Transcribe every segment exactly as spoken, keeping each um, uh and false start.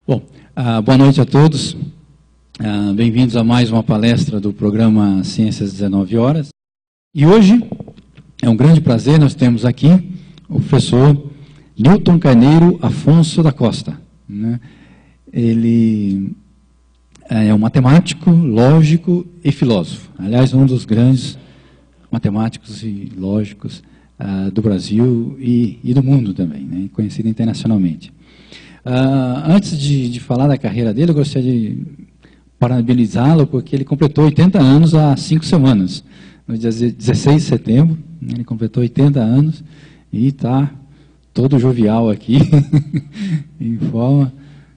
Bom, uh, boa noite a todos. Uh, Bem-vindos a mais uma palestra do programa Ciências dezenove horas. E hoje é um grande prazer, nós temos aqui o professor Newton Carneiro Afonso da Costa, né? Ele é um matemático, lógico e filósofo. Aliás, um dos grandes matemáticos e lógicos uh, do Brasil e, e do mundo também, né? Conhecido internacionalmente. Uh, antes de, de falar da carreira dele, eu gostaria de parabenizá-lo, porque ele completou oitenta anos há cinco semanas. No dia dezesseis de setembro, ele completou oitenta anos e está todo jovial aqui, em forma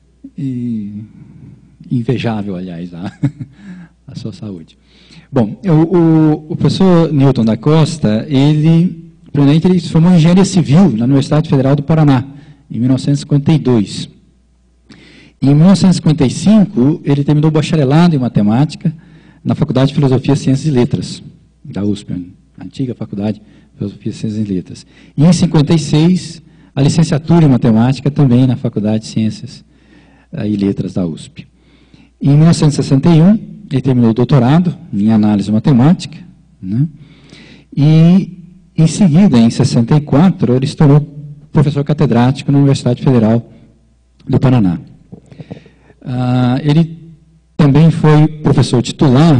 e invejável, aliás, a, a sua saúde. Bom, o, o, o professor Newton da Costa, ele, primeiramente, ele se formou em Engenharia Civil na Universidade Federal do Paraná, em mil novecentos e cinquenta e dois. Em mil novecentos e cinquenta e cinco, ele terminou o bacharelado em matemática na Faculdade de Filosofia, Ciências e Letras, da U S P, a antiga Faculdade de Filosofia, Ciências e Letras. E em cinquenta e seis, a licenciatura em matemática também na Faculdade de Ciências e Letras da U S P. Em mil novecentos e sessenta e um, ele terminou o doutorado em análise matemática, né? E, em seguida, em sessenta e quatro, ele se tornou professor catedrático na Universidade Federal do Paraná. Uh, ele também foi professor titular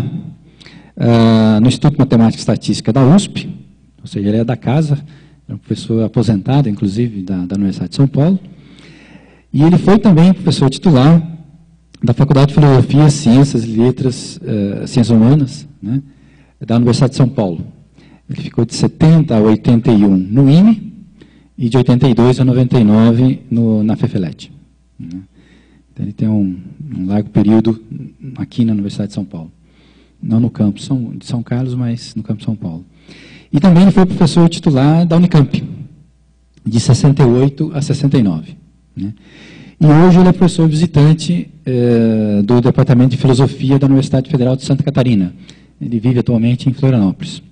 uh, no Instituto de Matemática e Estatística da U S P, ou seja, ele é da casa, é um professor aposentado, inclusive, da, da Universidade de São Paulo. E ele foi também professor titular da Faculdade de Filosofia, Ciências e Letras, uh, Ciências Humanas, né, da Universidade de São Paulo. Ele ficou de setenta a oitenta e um no I M E, e de oitenta e dois a noventa e nove no, na FEFELET. Né? Então, ele tem um, um largo período aqui na Universidade de São Paulo. Não no campus São, de São Carlos, mas no campus São Paulo. E também ele foi professor titular da Unicamp, de sessenta e oito a sessenta e nove. Né? E hoje ele é professor visitante eh, do Departamento de Filosofia da Universidade Federal de Santa Catarina. Ele vive atualmente em Florianópolis.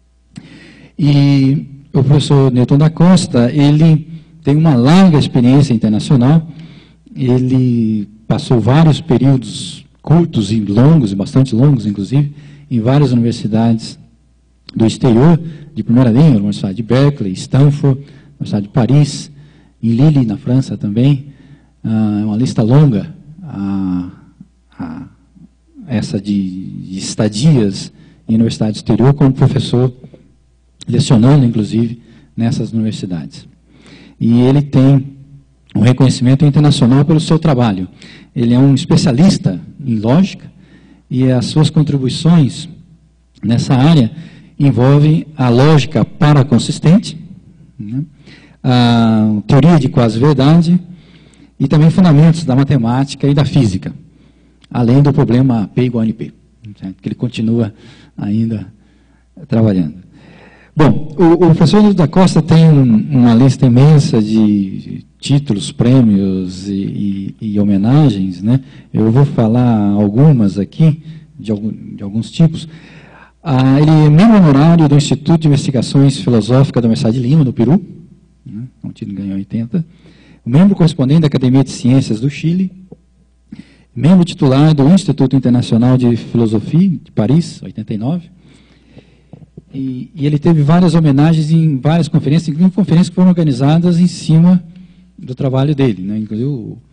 E o professor Newton da Costa, ele tem uma larga experiência internacional, ele passou vários períodos curtos e longos, e bastante longos, inclusive, em várias universidades do exterior, de primeira linha, Universidade de Berkeley, Stanford, Universidade de Paris, em Lille, na França também, ah, uma lista longa, ah, ah, essa de, de estadias em universidade exterior, como professor, lecionando, inclusive, nessas universidades. E ele tem um reconhecimento internacional pelo seu trabalho. Ele é um especialista em lógica e as suas contribuições nessa área envolvem a lógica paraconsistente, né, a teoria de quase-verdade e também fundamentos da matemática e da física, além do problema P igual a N P, certo? Que ele continua ainda trabalhando. Bom, o, o professor Newton da Costa tem um, uma lista imensa de títulos, prêmios e, e, e homenagens, né? Eu vou falar algumas aqui, de, algum, de alguns tipos. Ah, ele é membro honorário do Instituto de Investigações Filosóficas da Universidade de Lima, no Peru, né? Um título ganhou em oitenta. Membro correspondente da Academia de Ciências do Chile. Membro titular do Instituto Internacional de Filosofia, de Paris, oitenta e nove. E, e ele teve várias homenagens em várias conferências, inclusive conferências que foram organizadas em cima do trabalho dele, né? Inclusive,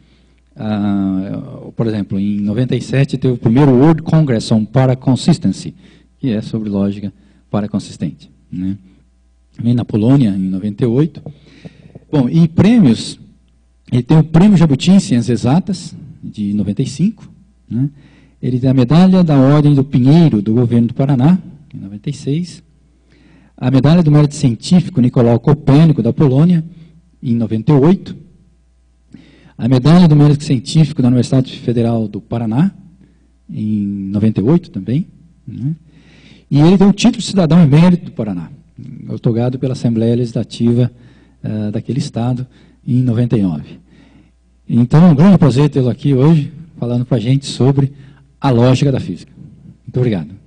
uh, por exemplo, em noventa e sete teve o primeiro World Congress on Paraconsistency, que é sobre lógica paraconsistente, né? Também na Polônia, em noventa e oito. Bom, e prêmios, ele tem o Prêmio Jabuti em Ciências Exatas, de noventa e cinco, né? Ele tem a Medalha da Ordem do Pinheiro, do Governo do Paraná, em noventa e seis. A Medalha do Mérito Científico Nicolau Copérnico, da Polônia, em noventa e oito. A Medalha do Mérito Científico da Universidade Federal do Paraná, em noventa e oito também. Né? E ele tem o título de cidadão emérito do Paraná, otorgado pela Assembleia Legislativa uh, daquele estado, em noventa e nove. Então, é um grande prazer tê-lo aqui hoje, falando para a gente sobre a lógica da física. Muito obrigado.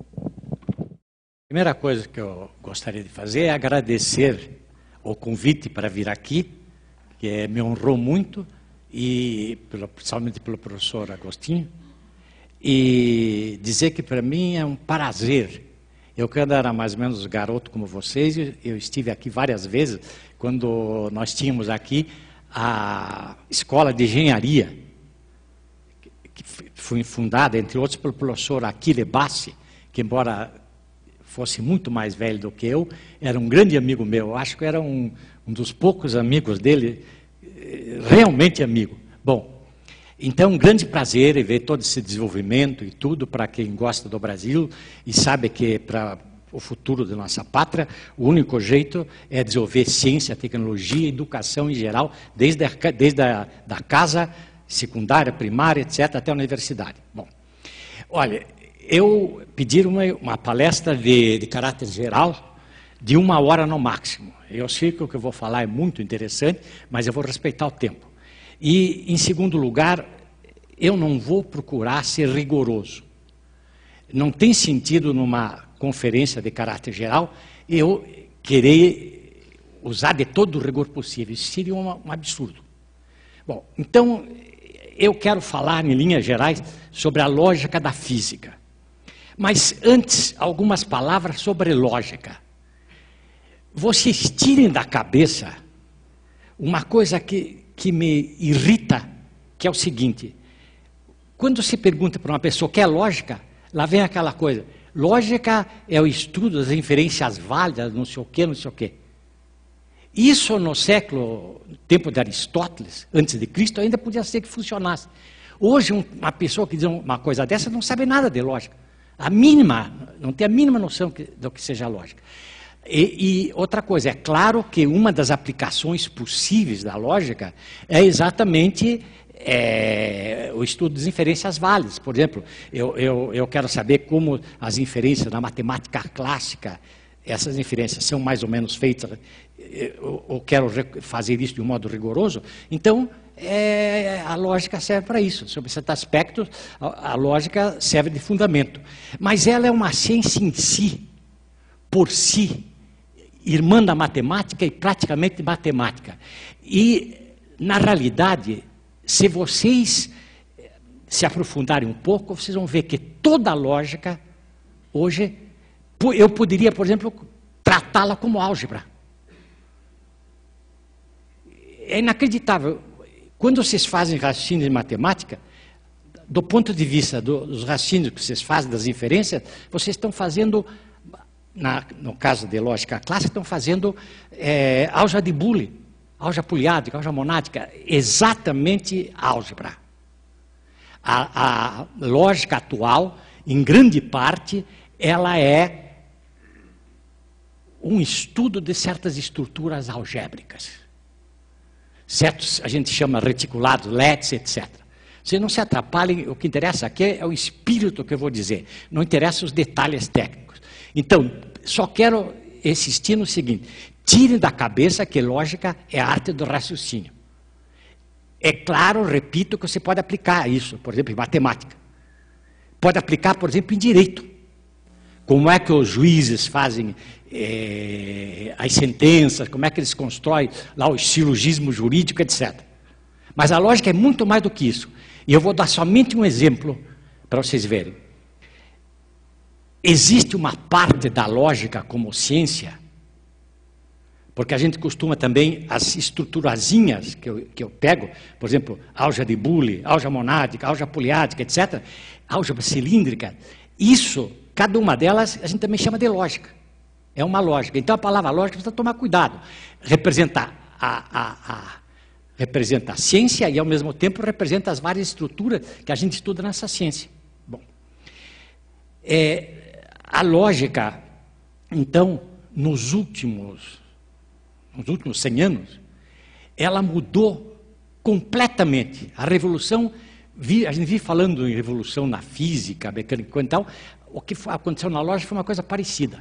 A primeira coisa que eu gostaria de fazer é agradecer o convite para vir aqui, que me honrou muito, e pelo, principalmente pelo professor Agostinho, e dizer que para mim é um prazer. Eu, quando era mais ou menos garoto como vocês, eu estive aqui várias vezes, quando nós tínhamos aqui a Escola de Engenharia, que foi fundada, entre outros, pelo professor Achille Bassi, que, embora fosse muito mais velho do que eu, era um grande amigo meu. Eu acho que era um, um dos poucos amigos dele, realmente amigo. Bom, então, um grande prazer em ver todo esse desenvolvimento e tudo para quem gosta do Brasil e sabe que para o futuro da nossa pátria, o único jeito é desenvolver ciência, tecnologia, educação em geral, desde a, desde a da casa, secundária, primária, etcétera, até a universidade. Bom, olha, eu pedi uma, uma palestra de, de caráter geral, de uma hora no máximo. Eu sei que o que eu vou falar é muito interessante, mas eu vou respeitar o tempo. E, em segundo lugar, eu não vou procurar ser rigoroso. Não tem sentido, numa conferência de caráter geral, eu querer usar de todo o rigor possível. Isso seria um, um absurdo. Bom, então, eu quero falar, em linhas gerais, sobre a lógica da física. Mas, antes, algumas palavras sobre lógica. Vocês tirem da cabeça uma coisa que... que me irrita, que é o seguinte: quando se pergunta para uma pessoa o que é lógica, lá vem aquela coisa, lógica é o estudo das inferências válidas, não sei o quê, não sei o quê. Isso no século, tempo de Aristóteles, antes de Cristo, ainda podia ser que funcionasse. Hoje, uma pessoa que diz uma coisa dessa não sabe nada de lógica. A mínima, não tem a mínima noção do que seja lógica. E, e outra coisa, é claro que uma das aplicações possíveis da lógica é exatamente é, o estudo das inferências válidas. Por exemplo, eu, eu, eu quero saber como as inferências na matemática clássica, essas inferências são mais ou menos feitas, eu, eu quero fazer isso de um modo rigoroso, então é, a lógica serve para isso. Sobre certos aspectos, a, a lógica serve de fundamento. Mas ela é uma ciência em si, por si, irmã da matemática e praticamente matemática. E, na realidade, se vocês se aprofundarem um pouco, vocês vão ver que toda a lógica, hoje, eu poderia, por exemplo, tratá-la como álgebra. É inacreditável. Quando vocês fazem raciocínio de matemática, do ponto de vista dos raciocínios que vocês fazem, das inferências, vocês estão fazendo... Na, no caso de lógica clássica, estão fazendo é, álgebra de Boole, álgebra poliádica, álgebra monádica, exatamente álgebra. A, a lógica atual, em grande parte, ela é um estudo de certas estruturas algébricas. Certos, a gente chama reticulados, L E Ds, etcétera. Vocês não se atrapalhem, o que interessa aqui é o espírito que eu vou dizer, não interessa os detalhes técnicos. Então, só quero insistir no seguinte: tirem da cabeça que lógica é a arte do raciocínio. É claro, repito, que você pode aplicar isso, por exemplo, em matemática. Pode aplicar, por exemplo, em direito. Como é que os juízes fazem é, as sentenças, como é que eles constroem lá o silogismo jurídico, etcétera. Mas a lógica é muito mais do que isso. E eu vou dar somente um exemplo para vocês verem. Existe uma parte da lógica como ciência, porque a gente costuma também, as estruturazinhas que eu, que eu pego, por exemplo, álgebra de Boole, álgebra monádica, álgebra poliádica, etcétera, álgebra cilíndrica, isso, cada uma delas, a gente também chama de lógica. É uma lógica. Então, a palavra lógica precisa tomar cuidado. Representa a, a, a, representa a ciência e, ao mesmo tempo, representa as várias estruturas que a gente estuda nessa ciência. Bom, é... A lógica, então, nos últimos, nos últimos cem anos, ela mudou completamente. A revolução, a gente vive falando em revolução na física, mecânica e tal, o que aconteceu na lógica foi uma coisa parecida.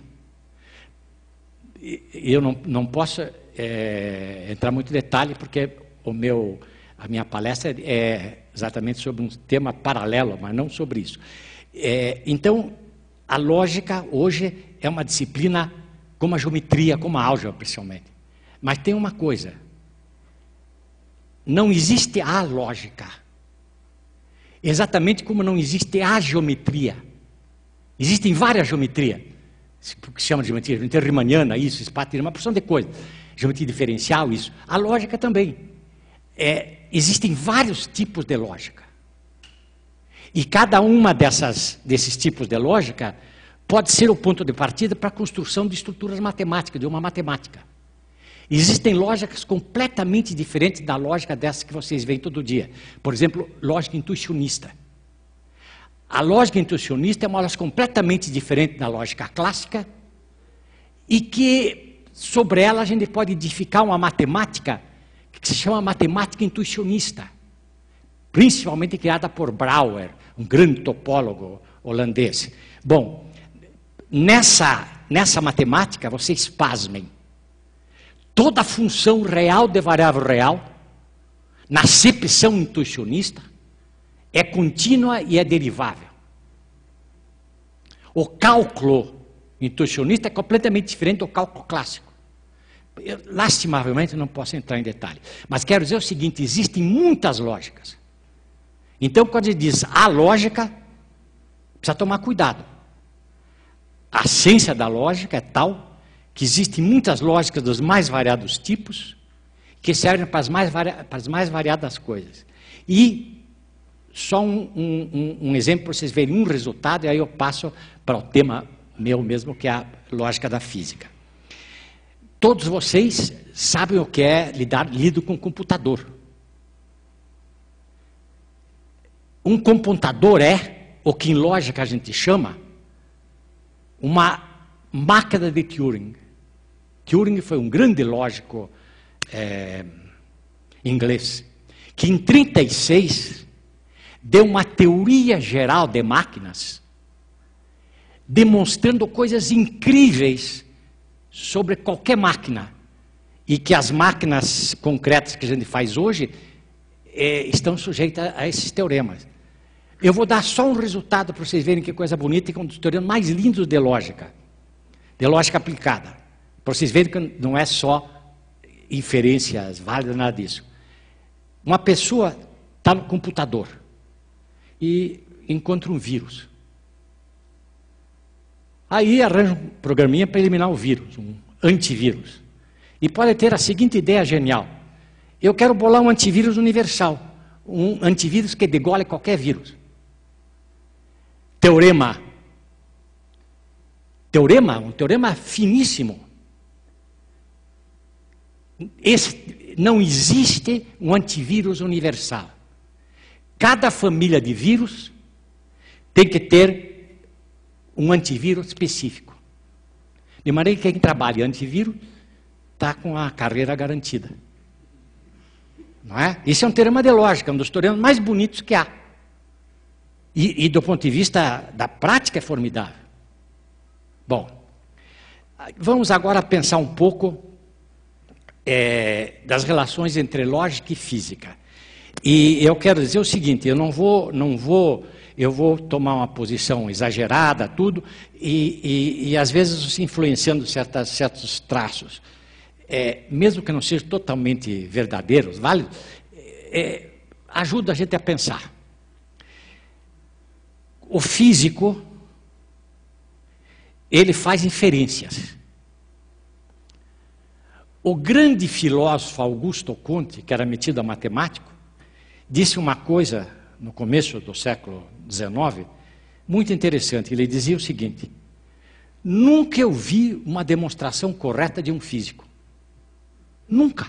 Eu não, não posso é, entrar muito em detalhe, porque o meu, a minha palestra é exatamente sobre um tema paralelo, mas não sobre isso. É, então, a lógica hoje é uma disciplina como a geometria, como a álgebra, principalmente. Mas tem uma coisa. não existe a lógica. Exatamente como não existe a geometria. Existem várias geometrias. O que se chama de geometria? Geometria riemanniana, isso, espatina, uma porção de coisas. Geometria diferencial, isso. A lógica também. É, existem vários tipos de lógica. E cada uma dessas, desses tipos de lógica pode ser o ponto de partida para a construção de estruturas matemáticas, de uma matemática. Existem lógicas completamente diferentes da lógica dessas que vocês veem todo dia. Por exemplo, lógica intuicionista. A lógica intuicionista é uma lógica completamente diferente da lógica clássica e que, sobre ela, a gente pode edificar uma matemática que se chama matemática intuicionista, principalmente criada por Brouwer, um grande topólogo holandês. Bom, nessa, nessa matemática, vocês pasmem, toda função real de variável real, na acepção intuicionista, é contínua e é derivável. O cálculo intuicionista é completamente diferente do cálculo clássico. Eu, lastimavelmente, não posso entrar em detalhe. Mas quero dizer o seguinte, existem muitas lógicas. Então, quando ele diz a lógica, precisa tomar cuidado. A ciência da lógica é tal que existem muitas lógicas dos mais variados tipos que servem para as mais, vari... para as mais variadas coisas. E só um, um, um exemplo para vocês verem um resultado, e aí eu passo para o tema meu mesmo, que é a lógica da física. Todos vocês sabem o que é lidar lido com computador. Um computador é o que em lógica a gente chama uma máquina de Turing. Turing foi um grande lógico é, inglês, que em trinta e seis deu uma teoria geral de máquinas, demonstrando coisas incríveis sobre qualquer máquina, e que as máquinas concretas que a gente faz hoje é, estão sujeitas a esses teoremas. Eu vou dar só um resultado para vocês verem que coisa bonita, e que é um dos teoremas mais lindos de lógica, de lógica aplicada, para vocês verem que não é só inferências válidas, nada disso. Uma pessoa está no computador e encontra um vírus. Aí arranja um programinha para eliminar o vírus, um antivírus. E pode ter a seguinte ideia genial: eu quero bolar um antivírus universal, um antivírus que degole qualquer vírus. Teorema. Teorema, um teorema finíssimo. Esse, não existe um antivírus universal. Cada família de vírus tem que ter um antivírus específico. De maneira que quem trabalha em antivírus está com a carreira garantida. Não é? Esse é um teorema de lógica, um dos teoremas mais bonitos que há. E, e do ponto de vista da prática é formidável. Bom, vamos agora pensar um pouco é, das relações entre lógica e física. E eu quero dizer o seguinte, eu não vou, não vou, eu vou tomar uma posição exagerada, tudo, e, e, e às vezes influenciando certas, certos traços. É, mesmo que não sejam totalmente verdadeiros, válidos, é, ajuda a gente a pensar. O físico, ele faz inferências. O grande filósofo Augusto Conte, que era metido a matemático, disse uma coisa no começo do século dezenove, muito interessante. Ele dizia o seguinte: nunca eu vi uma demonstração correta de um físico. Nunca.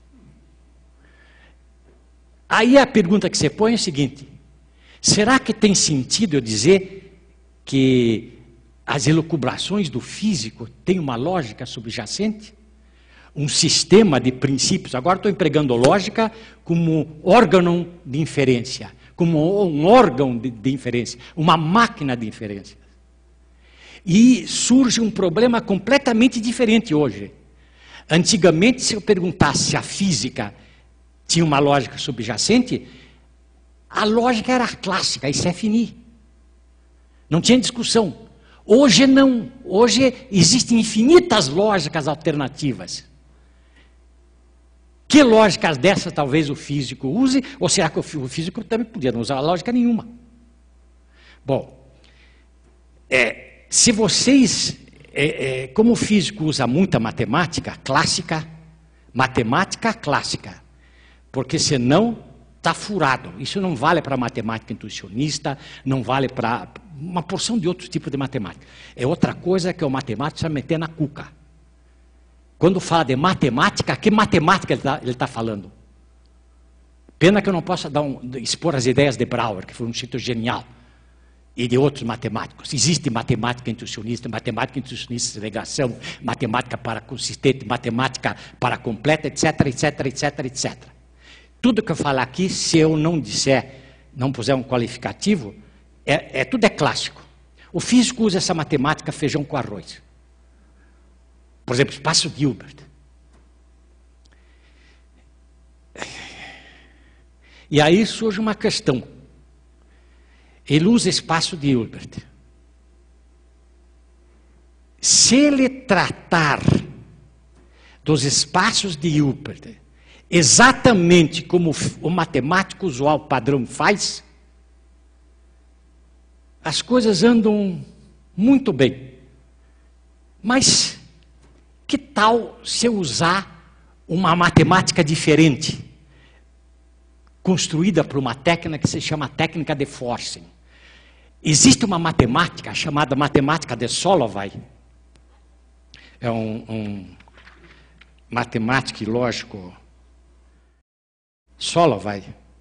Aí a pergunta que você põe é a seguinte: será que tem sentido eu dizer que as elucubrações do físico têm uma lógica subjacente? Um sistema de princípios? Agora estou empregando lógica como órgão de inferência, como um órgão de, de inferência, uma máquina de inferência. E surge um problema completamente diferente hoje. Antigamente, se eu perguntasse se a física tinha uma lógica subjacente, a lógica era clássica, isso é fini. Não tinha discussão. Hoje não. Hoje existem infinitas lógicas alternativas. Que lógicas dessas talvez o físico use, ou será que o físico também podia não usar lógica nenhuma? Bom, é, se vocês, é, é, como o físico usa muita matemática clássica, matemática clássica, porque senão está furado. Isso não vale para matemática intuicionista, não vale para uma porção de outros tipos de matemática. É outra coisa que o matemático precisa meter na cuca. Quando fala de matemática, que matemática ele está tá falando? Pena que eu não possa dar um, expor as ideias de Brouwer, que foi um título genial, e de outros matemáticos. Existe matemática intuicionista, matemática intuicionista de segregação, matemática para consistente, matemática para completa, etc, etc, etc, etcétera. Tudo que eu falar aqui, se eu não disser, não puser um qualificativo, é, é, tudo é clássico. O físico usa essa matemática feijão com arroz. Por exemplo, espaço de Hilbert. E aí surge uma questão. Ele usa espaço de Hilbert. Se ele tratar dos espaços de Hilbert exatamente como o matemático usual padrão faz, as coisas andam muito bem. Mas que tal se eu usar uma matemática diferente, construída por uma técnica que se chama técnica de Forcing? Existe uma matemática chamada matemática de Solovay. É um, um matemático e lógico Solovay.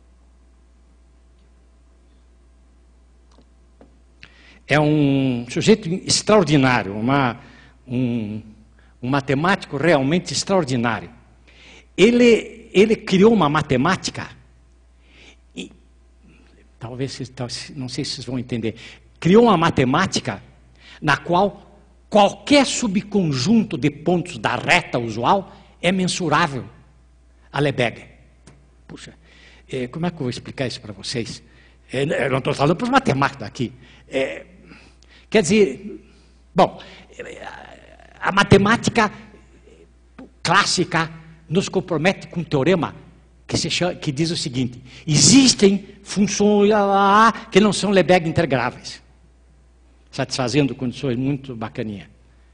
É um sujeito extraordinário, uma, um, um matemático realmente extraordinário. Ele, ele criou uma matemática, e, talvez, não sei se vocês vão entender, criou uma matemática na qual qualquer subconjunto de pontos da reta usual é mensurável a Lebesgue. Puxa, é, como é que eu vou explicar isso para vocês? É, eu não estou falando para os matemáticos aqui. É, quer dizer, bom, a matemática clássica nos compromete com um teorema que, se chama, que diz o seguinte: existem funções que não são Lebesgue integráveis, satisfazendo condições muito bacaninhas.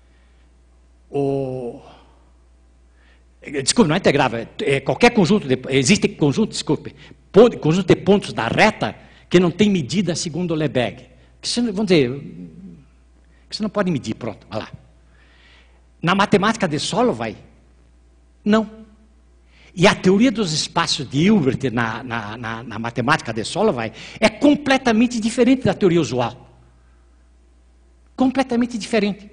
O... Desculpe, não é integrável, é qualquer conjunto, de, existe conjunto, desculpe, conjunto de pontos da reta que não tem medida segundo o Lebesgue. Que você, vamos dizer, que você não pode medir, pronto, olha lá. Na matemática de Solovay, não. E a teoria dos espaços de Hilbert na, na, na, na matemática de Solovay é completamente diferente da teoria usual. Completamente diferente.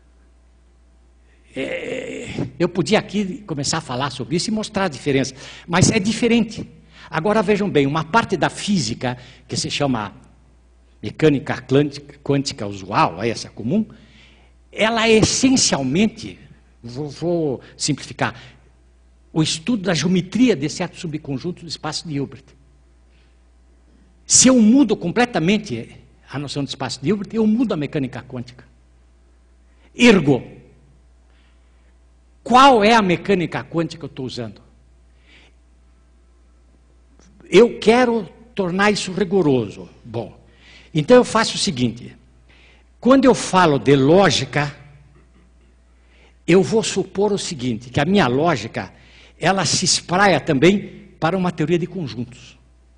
É, eu podia aqui começar a falar sobre isso e mostrar a diferença, mas é diferente. Agora vejam bem, uma parte da física que se chama mecânica quântica, quântica usual, essa comum, ela é essencialmente, vou, vou simplificar, o estudo da geometria de certos subconjuntos do espaço de Hilbert. Se eu mudo completamente a noção de espaço de Hilbert, eu mudo a mecânica quântica. Ergo, qual é a mecânica quântica que eu estou usando? Eu quero tornar isso rigoroso. Bom, então eu faço o seguinte: quando eu falo de lógica, eu vou supor o seguinte, que a minha lógica, ela se espraia também para uma teoria de conjuntos.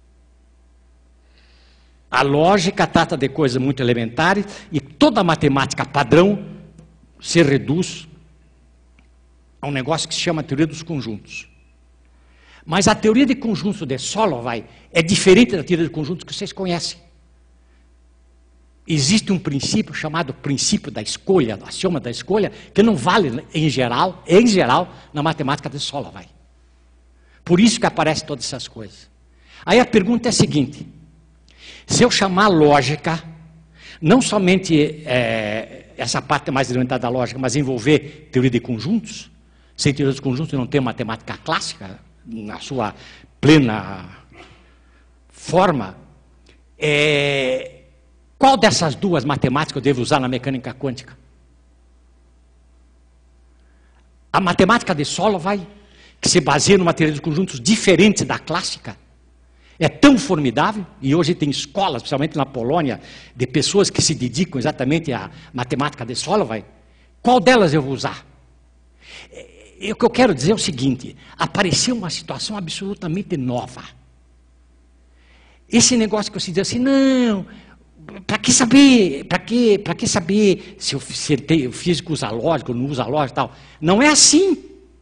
A lógica trata de coisas muito elementares e toda a matemática padrão se reduz a um negócio que se chama teoria dos conjuntos. Mas a teoria de conjuntos de Solovay é diferente da teoria de conjuntos que vocês conhecem. Existe um princípio chamado princípio da escolha, axioma da escolha, que não vale em geral, em geral, na matemática de Solovay. Por isso que aparecem todas essas coisas. Aí a pergunta é a seguinte: se eu chamar lógica, não somente é, essa parte mais elementar da lógica, mas envolver teoria de conjuntos, sem teoria dos conjuntos não tem matemática clássica, na sua plena forma, é, qual dessas duas matemáticas eu devo usar na mecânica quântica? A matemática de Solovay, que se baseia numa teoria dos conjuntos diferente da clássica, é tão formidável, e hoje tem escolas, especialmente na Polônia, de pessoas que se dedicam exatamente à matemática de Solovay. Qual delas eu vou usar? E o que eu quero dizer é o seguinte: apareceu uma situação absolutamente nova. Esse negócio que você diz assim, não, para que saber, para que, para que saber se, o, se tem, o físico usa lógica ou não usa lógica e tal? Não é assim.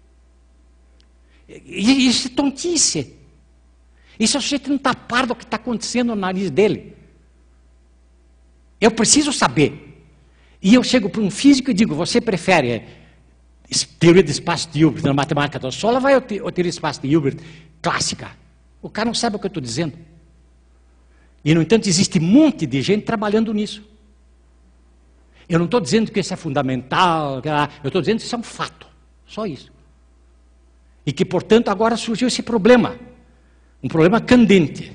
Isso é tontice. Isso é o sujeito não está par do que está acontecendo no nariz dele. Eu preciso saber. E eu chego para um físico e digo, você prefere teoria de espaço de Hilbert na matemática da Solovay ou teoria de espaço de Hilbert clássica? O cara não sabe o que eu estou dizendo. E, no entanto, existe um monte de gente trabalhando nisso. Eu não estou dizendo que isso é fundamental, eu estou dizendo que isso é um fato. Só isso. E que, portanto, agora surgiu esse problema. Um problema candente.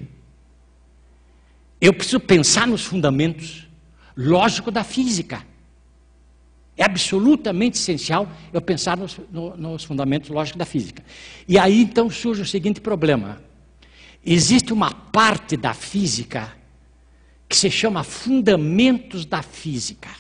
Eu preciso pensar nos fundamentos lógicos da física. É absolutamente essencial eu pensar nos, no, nos fundamentos lógicos da física. E aí, então, surge o seguinte problema. Existe uma parte da física que se chama fundamentos da física.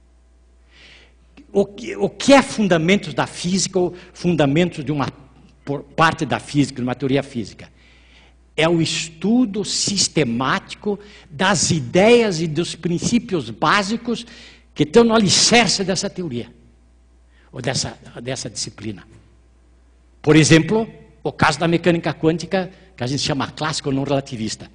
O que, o que é fundamentos da física ou fundamentos de uma parte da física, de uma teoria física? É o estudo sistemático das ideias e dos princípios básicos que estão no alicerce dessa teoria, ou dessa, dessa disciplina. Por exemplo, o caso da mecânica quântica, que a gente chama clássica ou não relativista.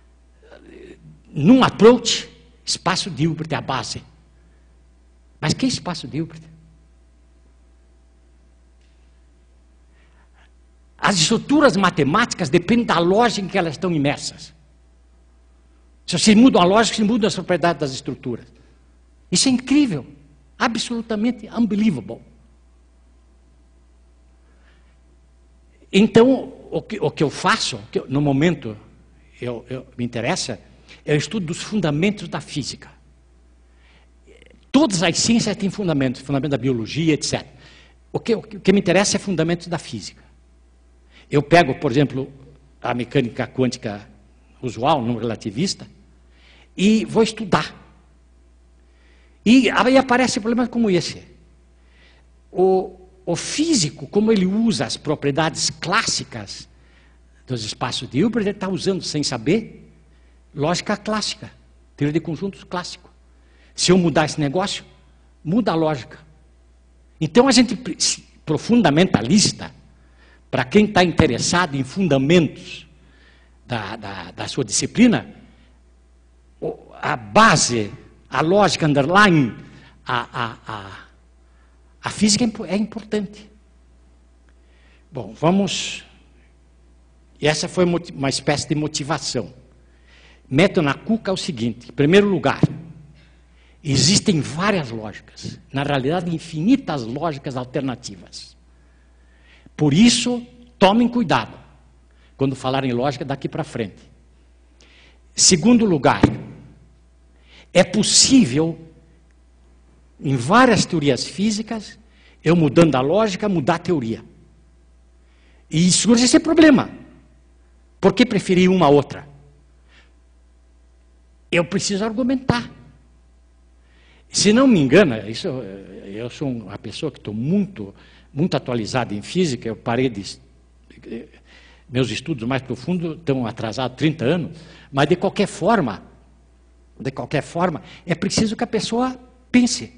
Num approach, espaço de Hilbert é a base. Mas que espaço de Hilbert? As estruturas matemáticas dependem da lógica em que elas estão imersas. Se você muda a lógica, você muda as propriedades das estruturas. Isso é incrível, absolutamente unbelievable. Então, o que, o que eu faço, que eu, no momento eu, eu, me interessa, é o estudo dos fundamentos da física. Todas as ciências têm fundamentos, fundamento da biologia, etcétera. O que, o que me interessa é fundamentos da física. Eu pego, por exemplo, a mecânica quântica usual, não relativista, e vou estudar. E aí aparece problemas como esse. O, o físico, como ele usa as propriedades clássicas dos espaços de Hilbert, ele está usando, sem saber, lógica clássica, teoria de conjuntos clássico. Se eu mudar esse negócio, muda a lógica. Então a gente, para o fundamentalista, para quem está interessado em fundamentos da, da, da sua disciplina, a base, a lógica underlying, a, a, a, a física é importante. Bom, vamos... E essa foi uma espécie de motivação. Método na cuca é o seguinte, em primeiro lugar, existem várias lógicas, na realidade infinitas lógicas alternativas. Por isso, tomem cuidado quando falarem lógica daqui para frente. Segundo lugar, é possível, em várias teorias físicas, eu mudando a lógica, mudar a teoria. E surge esse problema. Por que preferir uma a outra? Eu preciso argumentar. Se não me engana, isso, eu sou uma pessoa que estou muito, muito atualizada em física, eu parei de... Meus estudos mais profundos estão atrasados trinta anos, mas de qualquer forma, de qualquer forma, é preciso que a pessoa pense.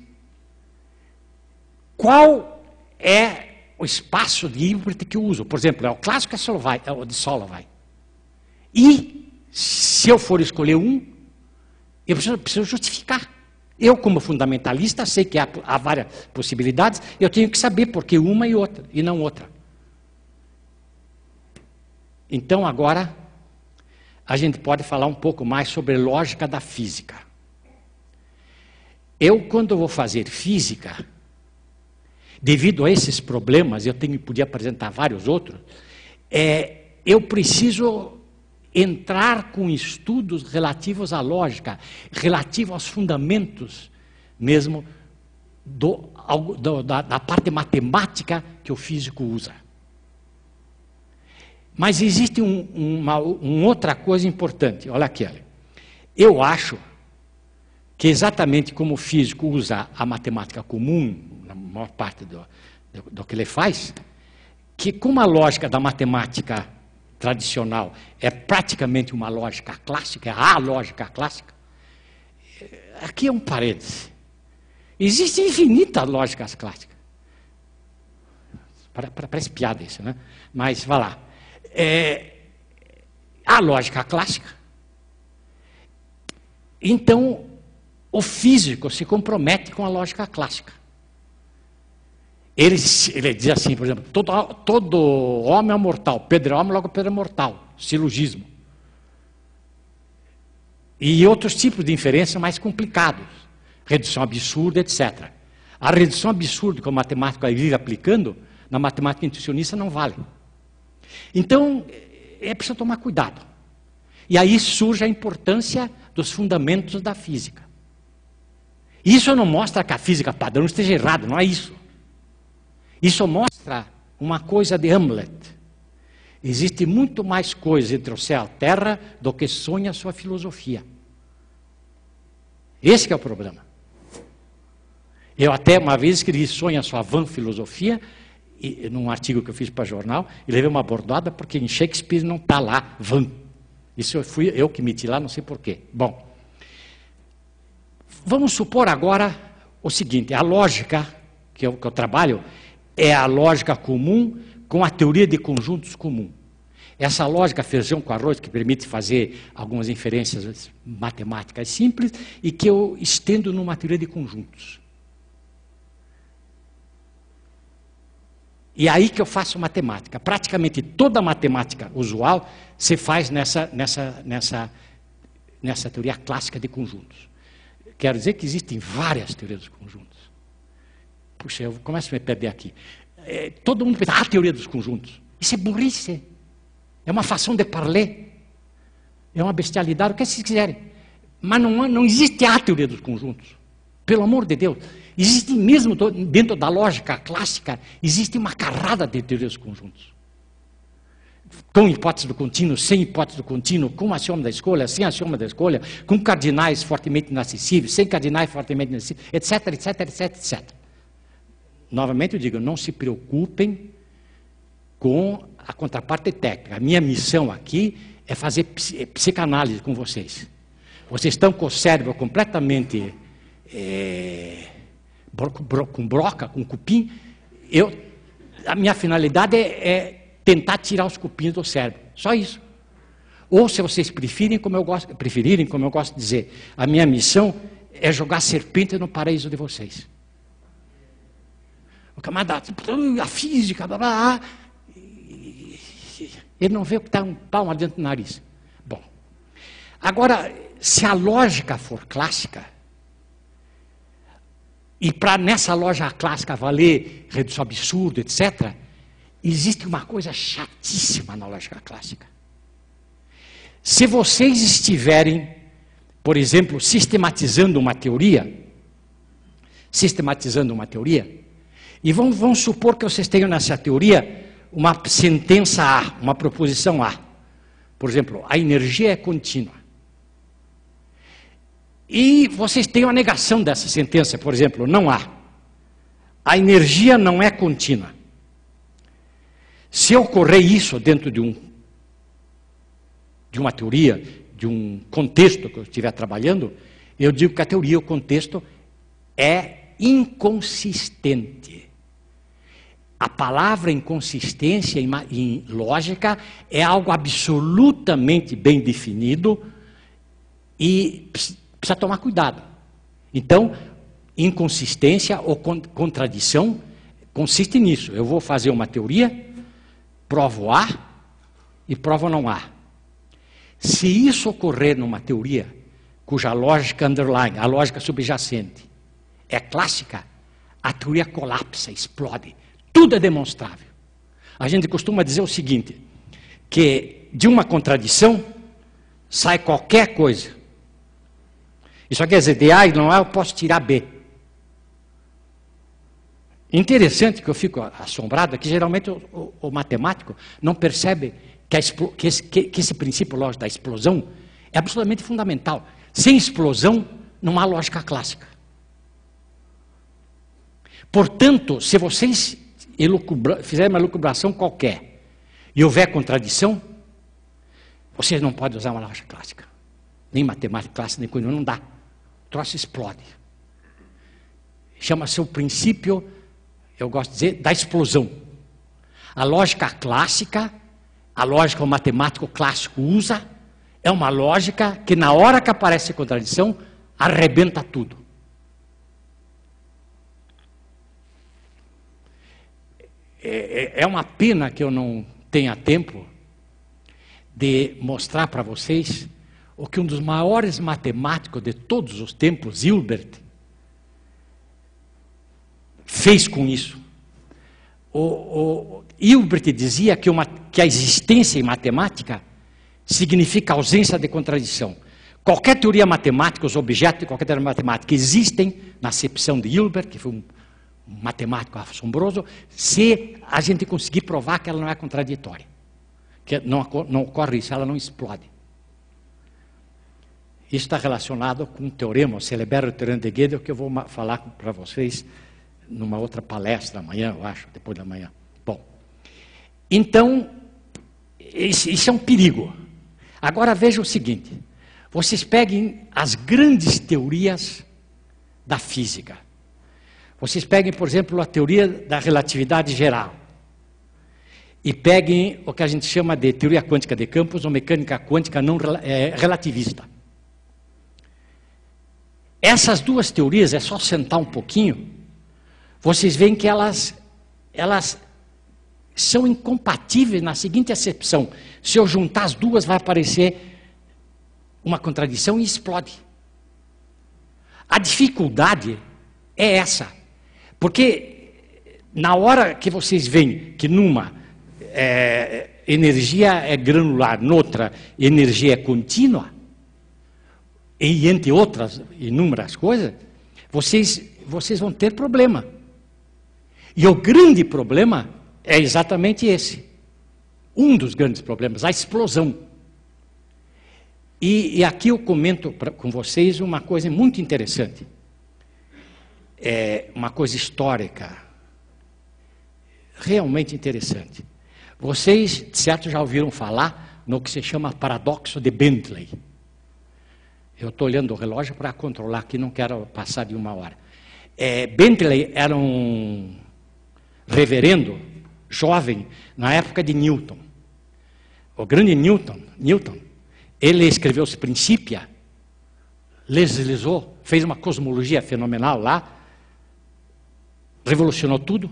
Qual é o espaço de Hilbert que eu uso? Por exemplo, é o clássico, é, Solovay, é o de Solovay. E, se eu for escolher um, eu preciso, preciso justificar. Eu, como fundamentalista, sei que há, há várias possibilidades, eu tenho que saber por que uma e outra, e não outra. Então, agora, a gente pode falar um pouco mais sobre lógica da física. Eu, quando vou fazer física, devido a esses problemas, eu tenho, podia apresentar vários outros, é, eu preciso entrar com estudos relativos à lógica, relativos aos fundamentos mesmo do, do, da, da parte matemática que o físico usa. Mas existe um, uma, uma outra coisa importante. Olha aqui, olha. Eu acho que exatamente como o físico usa a matemática comum, na maior parte do, do, do que ele faz, que como a lógica da matemática tradicional é praticamente uma lógica clássica, é a lógica clássica, aqui é um parêntese. Existem infinitas lógicas clássicas. Parece piada isso, né? Mas, vá lá. É, a lógica clássica. Então, o físico se compromete com a lógica clássica. Ele, ele diz assim, por exemplo, todo, todo homem é mortal. Pedro é homem, logo Pedro é mortal. Silogismo. E outros tipos de inferência mais complicados. Redução absurda, etcétera. A redução absurda que o matemático vive aplicando, na matemática intuicionista não vale. Então, é preciso tomar cuidado. E aí surge a importância dos fundamentos da física. Isso não mostra que a física padrão esteja errada, não é isso. Isso mostra uma coisa de Hamlet. Existe muito mais coisa entre o céu e a terra do que sonha a sua filosofia. Esse que é o problema. Eu até uma vez escrevi Sonha a sua vã filosofia, e, num artigo que eu fiz para jornal, e levei uma bordada porque em Shakespeare não está lá vã. Isso eu fui eu que meti lá, não sei porquê. Bom, vamos supor agora o seguinte, a lógica que eu, que eu trabalho é a lógica comum com a teoria de conjuntos comum. Essa lógica feijão com arroz que permite fazer algumas inferências matemáticas simples e que eu estendo numa teoria de conjuntos. E aí que eu faço matemática. Praticamente toda a matemática usual se faz nessa, nessa, nessa, nessa teoria clássica de conjuntos. Quero dizer que existem várias teorias dos conjuntos. Puxa, eu começo a me perder aqui. É, todo mundo pensa, ah, a teoria dos conjuntos. Isso é burrice. É uma fação de parler. É uma bestialidade, o que vocês quiserem. Mas não, não existe a teoria dos conjuntos. Pelo amor de Deus. Existe mesmo, dentro da lógica clássica, existe uma carrada de teorias dos conjuntos. Com hipótese do contínuo, sem hipótese do contínuo, com axioma da escolha, sem axioma da escolha, com cardinais fortemente inacessíveis, sem cardinais fortemente inacessíveis, etc, etc, etc, etcétera. Novamente eu digo, não se preocupem com a contraparte técnica. A minha missão aqui é fazer psicanálise com vocês. Vocês estão com o cérebro completamente é, com broca, com cupim. Eu, a minha finalidade é, é tentar tirar os cupins do cérebro. Só isso. Ou, se vocês preferirem, como eu gosto, preferirem, como eu gosto de dizer, a minha missão é jogar serpente no paraíso de vocês. O camarada, a física, blá, blá, blá, ele não vê o que está um palmo dentro do nariz. Bom, agora, se a lógica for clássica, e para nessa lógica clássica valer redução absurda, etcétera, existe uma coisa chatíssima na lógica clássica. Se vocês estiverem, por exemplo, sistematizando uma teoria, sistematizando uma teoria, e vamos, vamos supor que vocês tenham nessa teoria uma sentença A, uma proposição A. Por exemplo, a energia é contínua. E vocês têm uma negação dessa sentença, por exemplo, não há. A energia não é contínua. Se ocorrer isso dentro de, um, de uma teoria, de um contexto que eu estiver trabalhando, eu digo que a teoria, o contexto, é inconsistente. A palavra inconsistência em, em lógica é algo absolutamente bem definido e precisa tomar cuidado. Então, inconsistência ou contradição consiste nisso. Eu vou fazer uma teoria, provo A e provo não A. Se isso ocorrer numa teoria cuja lógica underlying, a lógica subjacente, é clássica, a teoria colapsa, explode. Tudo é demonstrável. A gente costuma dizer o seguinte, que de uma contradição sai qualquer coisa. Isso quer dizer, de A e não A eu posso tirar B. Interessante que eu fico assombrado, é que geralmente o, o, o matemático não percebe que, a, que, esse, que, que esse princípio lógico da explosão é absolutamente fundamental. Sem explosão, não há lógica clássica. Portanto, se vocês fizerem uma elucubração qualquer e houver contradição, vocês não podem usar uma lógica clássica. Nem matemática clássica, nem coisa, não dá. O troço explode. Chama-se o princípio, eu gosto de dizer, da explosão. A lógica clássica, a lógica que o matemático clássico usa, é uma lógica que na hora que aparece contradição, arrebenta tudo. É uma pena que eu não tenha tempo de mostrar para vocês o que um dos maiores matemáticos de todos os tempos, Hilbert, fez com isso. O, o Hilbert dizia que, uma, que a existência em matemática significa ausência de contradição. Qualquer teoria matemática, os objetos de qualquer teoria matemática existem, na acepção de Hilbert, que foi um um matemático assombroso, se a gente conseguir provar que ela não é contraditória. Que não, não ocorre isso, ela não explode. Isso está relacionado com um teorema, o celeberado teorema de Gödel, que eu vou falar para vocês numa outra palestra amanhã, eu acho, depois da manhã. Bom, então, isso é um perigo. Agora vejam o seguinte, vocês peguem as grandes teorias da física. Vocês peguem, por exemplo, a teoria da relatividade geral e peguem o que a gente chama de teoria quântica de campos ou mecânica quântica não é, relativista. Essas duas teorias, é só sentar um pouquinho, vocês veem que elas, elas são incompatíveis na seguinte acepção. Se eu juntar as duas, vai aparecer uma contradição e explode. A dificuldade é essa. Porque na hora que vocês veem que numa é, energia é granular, noutra energia é contínua, e entre outras inúmeras coisas, vocês, vocês vão ter problema. E o grande problema é exatamente esse. Um dos grandes problemas, a explosão. E, e aqui eu comento pra, com vocês uma coisa muito interessante. É uma coisa histórica, realmente interessante. Vocês, de certo, já ouviram falar no que se chama paradoxo de Bentley. Eu estou olhando o relógio para controlar aqui, não quero passar de uma hora. É, Bentley era um reverendo, jovem, na época de Newton. O grande Newton, Newton, ele escreveu os Principia, legislou, fez uma cosmologia fenomenal lá, revolucionou tudo,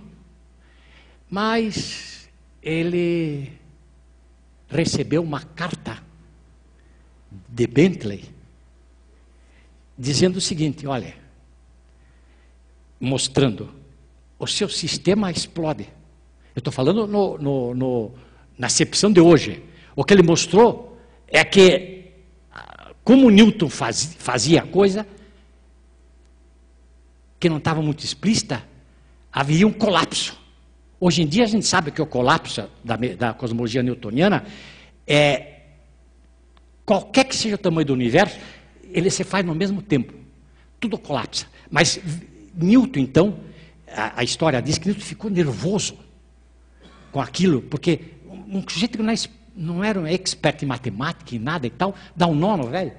mas ele recebeu uma carta de Bentley dizendo o seguinte, olha, mostrando, o seu sistema explode. Eu estou falando no, no, no, na acepção de hoje. O que ele mostrou é que, como Newton faz, fazia a coisa, que não estava muito explícita, havia um colapso. Hoje em dia a gente sabe que o colapso da, da cosmologia newtoniana é, qualquer que seja o tamanho do universo, ele se faz no mesmo tempo. Tudo colapsa. Mas Newton, então, a, a história diz que Newton ficou nervoso com aquilo, porque um sujeito que não, é, não era um expert em matemática e nada e tal, dá um nó no velho.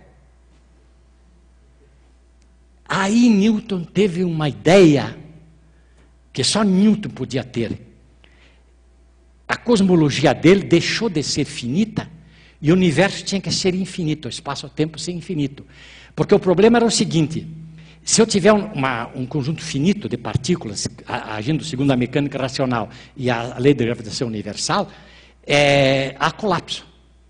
Aí Newton teve uma ideia que só Newton podia ter. A cosmologia dele deixou de ser finita e o universo tinha que ser infinito, o espaço-tempo ser infinito. Porque o problema era o seguinte, se eu tiver uma, um conjunto finito de partículas agindo segundo a mecânica racional e a lei da gravitação universal, é, há colapso.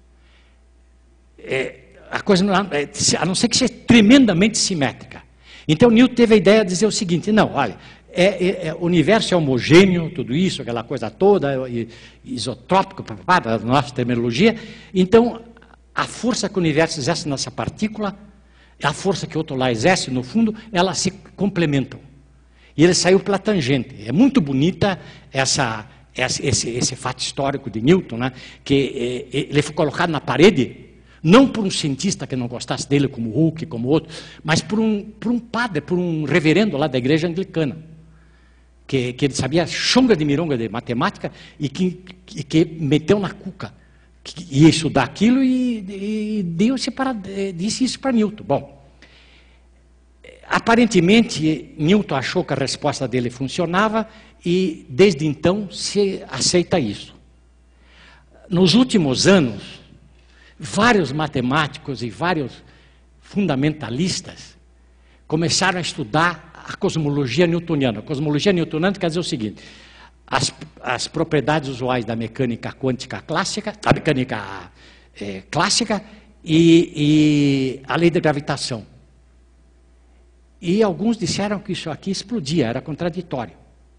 É, a coisa não, é, a não ser que seja tremendamente simétrica. Então Newton teve a ideia de dizer o seguinte, não, olha, é, é, é, o universo é homogêneo, tudo isso, aquela coisa toda, isotrópico, da nossa terminologia, então a força que o universo exerce nessa partícula, a força que o outro lá exerce, no fundo, elas se complementam. E ele saiu pela tangente. É muito bonita essa, esse, esse, esse fato histórico de Newton, né, que eh, ele foi colocado na parede, não por um cientista que não gostasse dele, como Hooke, como outro, mas por um, por um padre, por um reverendo lá da igreja anglicana, que, que ele sabia chonga de mironga de matemática e que, que, que meteu na cuca, que ia estudar aquilo e, e deu para, disse isso para Newton. Bom, aparentemente, Newton achou que a resposta dele funcionava e, desde então, se aceita isso. Nos últimos anos, vários matemáticos e vários fundamentalistas começaram a estudar a cosmologia newtoniana. A cosmologia newtoniana quer dizer o seguinte: as, as propriedades usuais da mecânica quântica clássica, da mecânica é, clássica e, e a lei da gravitação. E alguns disseram que isso aqui explodia, era contraditório.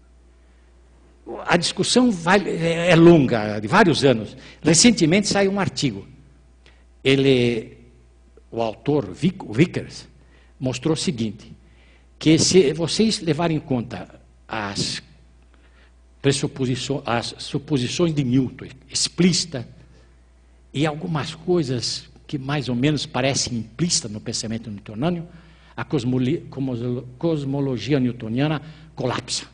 A discussão vai, é, é longa, de vários anos. Recentemente saiu um artigo. Ele, o autor, o Vickers, mostrou o seguinte, que se vocês levarem em conta as, pressuposições, as suposições de Newton, explícita, e algumas coisas que mais ou menos parecem implícitas no pensamento newtoniano, a cosmologia newtoniana colapsa.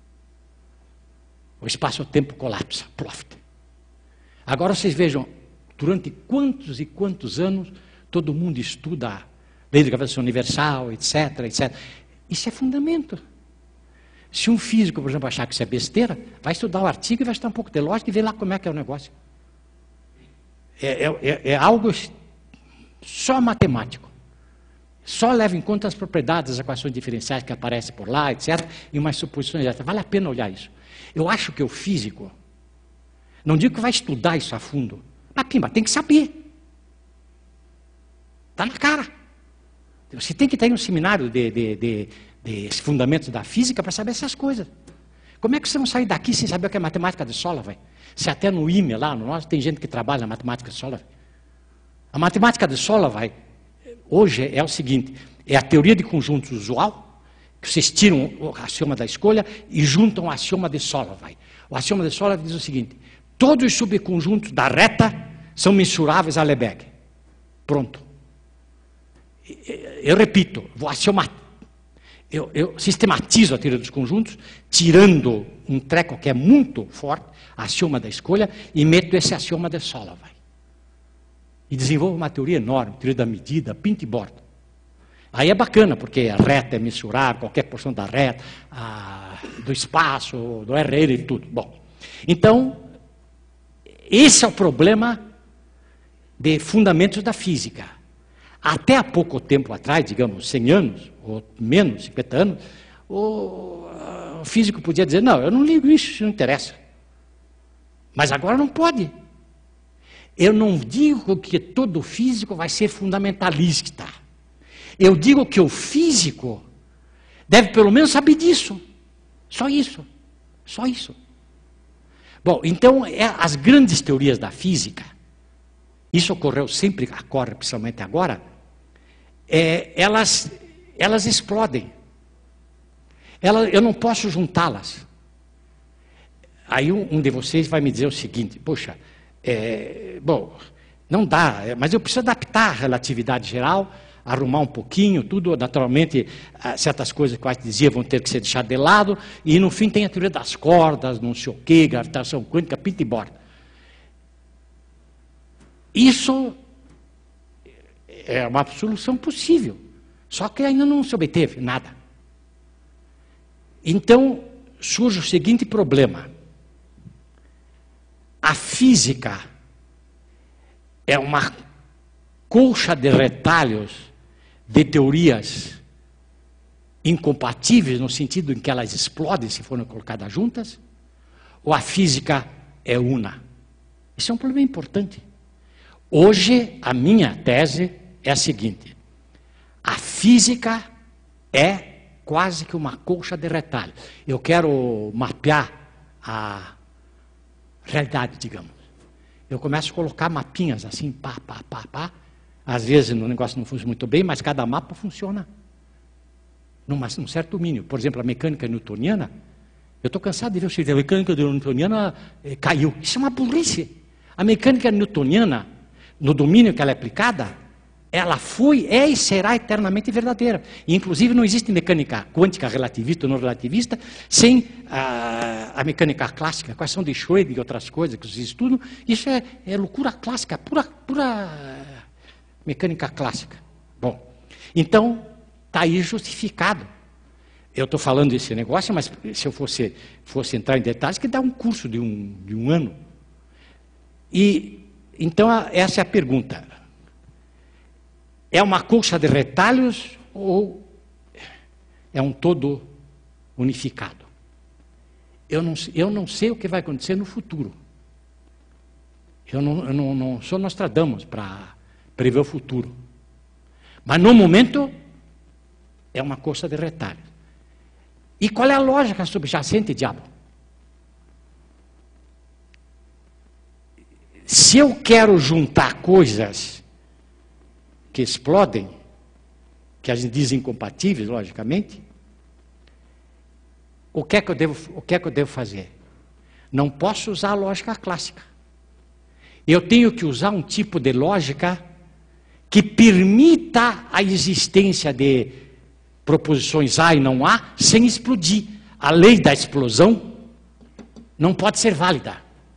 O espaço-tempo colapsa. Ploft. Agora vocês vejam, durante quantos e quantos anos todo mundo estuda a lei de gravitação universal, etc, etcétera. Isso é fundamento. Se um físico, por exemplo, achar que isso é besteira, vai estudar o artigo e vai estudar um pouco de lógica e ver lá como é que é o negócio. É, é, é algo só matemático. Só leva em conta as propriedades das equações diferenciais que aparecem por lá, etcétera, e umas suposições, etcétera. Vale a pena olhar isso. Eu acho que o físico, não digo que vai estudar isso a fundo, mas, pimba, tem que saber. Está na cara. Você tem que ter um seminário de, de, de, de fundamentos da física para saber essas coisas. Como é que você não sai daqui sem saber o que é matemática de Soloway? Se até no I M E, lá no nosso, tem gente que trabalha na matemática de Soloway. A matemática de Soloway, hoje, é o seguinte, é a teoria de conjuntos usual, que vocês tiram o axioma da escolha e juntam o axioma de Soloway. O axioma de Soloway diz o seguinte: todos os subconjuntos da reta são mensuráveis a Lebesgue. Pronto. Eu repito, vou axioma, eu, eu sistematizo a teoria dos conjuntos, tirando um treco que é muito forte, axioma da escolha, e meto esse axioma de Soloway. E desenvolvo uma teoria enorme, teoria da medida, pinta e borda. Aí é bacana, porque a reta é mensurável, qualquer porção da reta, a, do espaço, do R L e tudo. Bom, então, esse é o problema de fundamentos da física. Até há pouco tempo atrás, digamos cem anos, ou menos, cinquenta anos, o, o físico podia dizer, não, eu não ligo isso, isso não interessa. Mas agora não pode. Eu não digo que todo físico vai ser fundamentalista. Eu digo que o físico deve pelo menos saber disso. Só isso. Só isso. Bom, então, é, as grandes teorias da física, isso ocorreu sempre, ocorre principalmente agora, é, elas, elas explodem. Ela, eu não posso juntá-las. Aí um, um de vocês vai me dizer o seguinte, poxa, é, bom, não dá, mas eu preciso adaptar a relatividade geral, arrumar um pouquinho, tudo, naturalmente, certas coisas que eu dizia vão ter que ser deixadas de lado, e no fim tem a teoria das cordas, não sei o quê, gravitação quântica, pinta e borda. Isso é uma solução possível, só que ainda não se obteve nada. Então, surge o seguinte problema. A física é uma colcha de retalhos de teorias incompatíveis, no sentido em que elas explodem se forem colocadas juntas, ou a física é una? Isso é um problema importante. Hoje, a minha tese é a seguinte: a física é quase que uma colcha de retalhos. Eu quero mapear a realidade, digamos. Eu começo a colocar mapinhas assim, pá, pá, pá, pá. Às vezes o negócio não funciona muito bem, mas cada mapa funciona num, num certo domínio. Por exemplo, a mecânica newtoniana Eu estou cansado de ver o seguinte, a mecânica newtoniana eh, caiu. Isso é uma burrice. A mecânica newtoniana, no domínio que ela é aplicada, ela foi, é e será eternamente verdadeira. E, inclusive, não existe mecânica quântica relativista ou não relativista sem a, a mecânica clássica, a equação de Schrödinger e outras coisas que vocês estudam. Isso é, é loucura clássica, pura, pura mecânica clássica. Bom, então, está aí justificado. Eu estou falando desse negócio, mas se eu fosse, fosse entrar em detalhes, que dá um curso de um, de um ano. E, então, essa é a pergunta. É uma colcha de retalhos ou é um todo unificado? Eu não, eu não sei o que vai acontecer no futuro. Eu não, eu não, não sou Nostradamus para prever o futuro. Mas, no momento, é uma colcha de retalhos. E qual é a lógica subjacente, diabo? Se eu quero juntar coisas que explodem, que a gente diz incompatíveis, logicamente, o que é que eu devo, o que é que eu devo fazer? Não posso usar a lógica clássica. Eu tenho que usar um tipo de lógica que permita a existência de proposições A e não A, sem explodir. A lei da explosão não pode ser válida.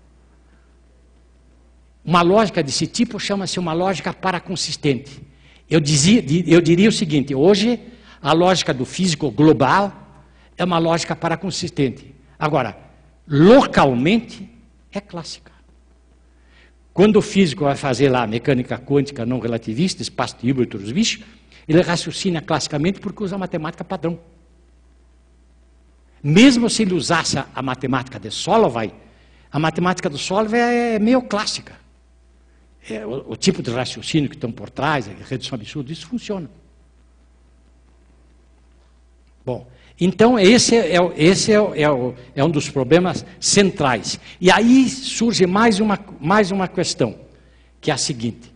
Uma lógica desse tipo chama-se uma lógica paraconsistente. Eu, dizia, eu diria o seguinte, hoje a lógica do físico global é uma lógica paraconsistente. Agora, localmente, é clássica. Quando o físico vai fazer lá a mecânica quântica não relativista, espaço de Hilbert e outros bichos, ele raciocina classicamente porque usa a matemática padrão. Mesmo se ele usasse a matemática de Solovay, a matemática do Solovay é meio clássica. É, o, o tipo de raciocínio que estão por trás, a redução absurda, isso funciona. Bom, então esse, é, esse é, é, é um dos problemas centrais. E aí surge mais uma, mais uma questão, que é a seguinte.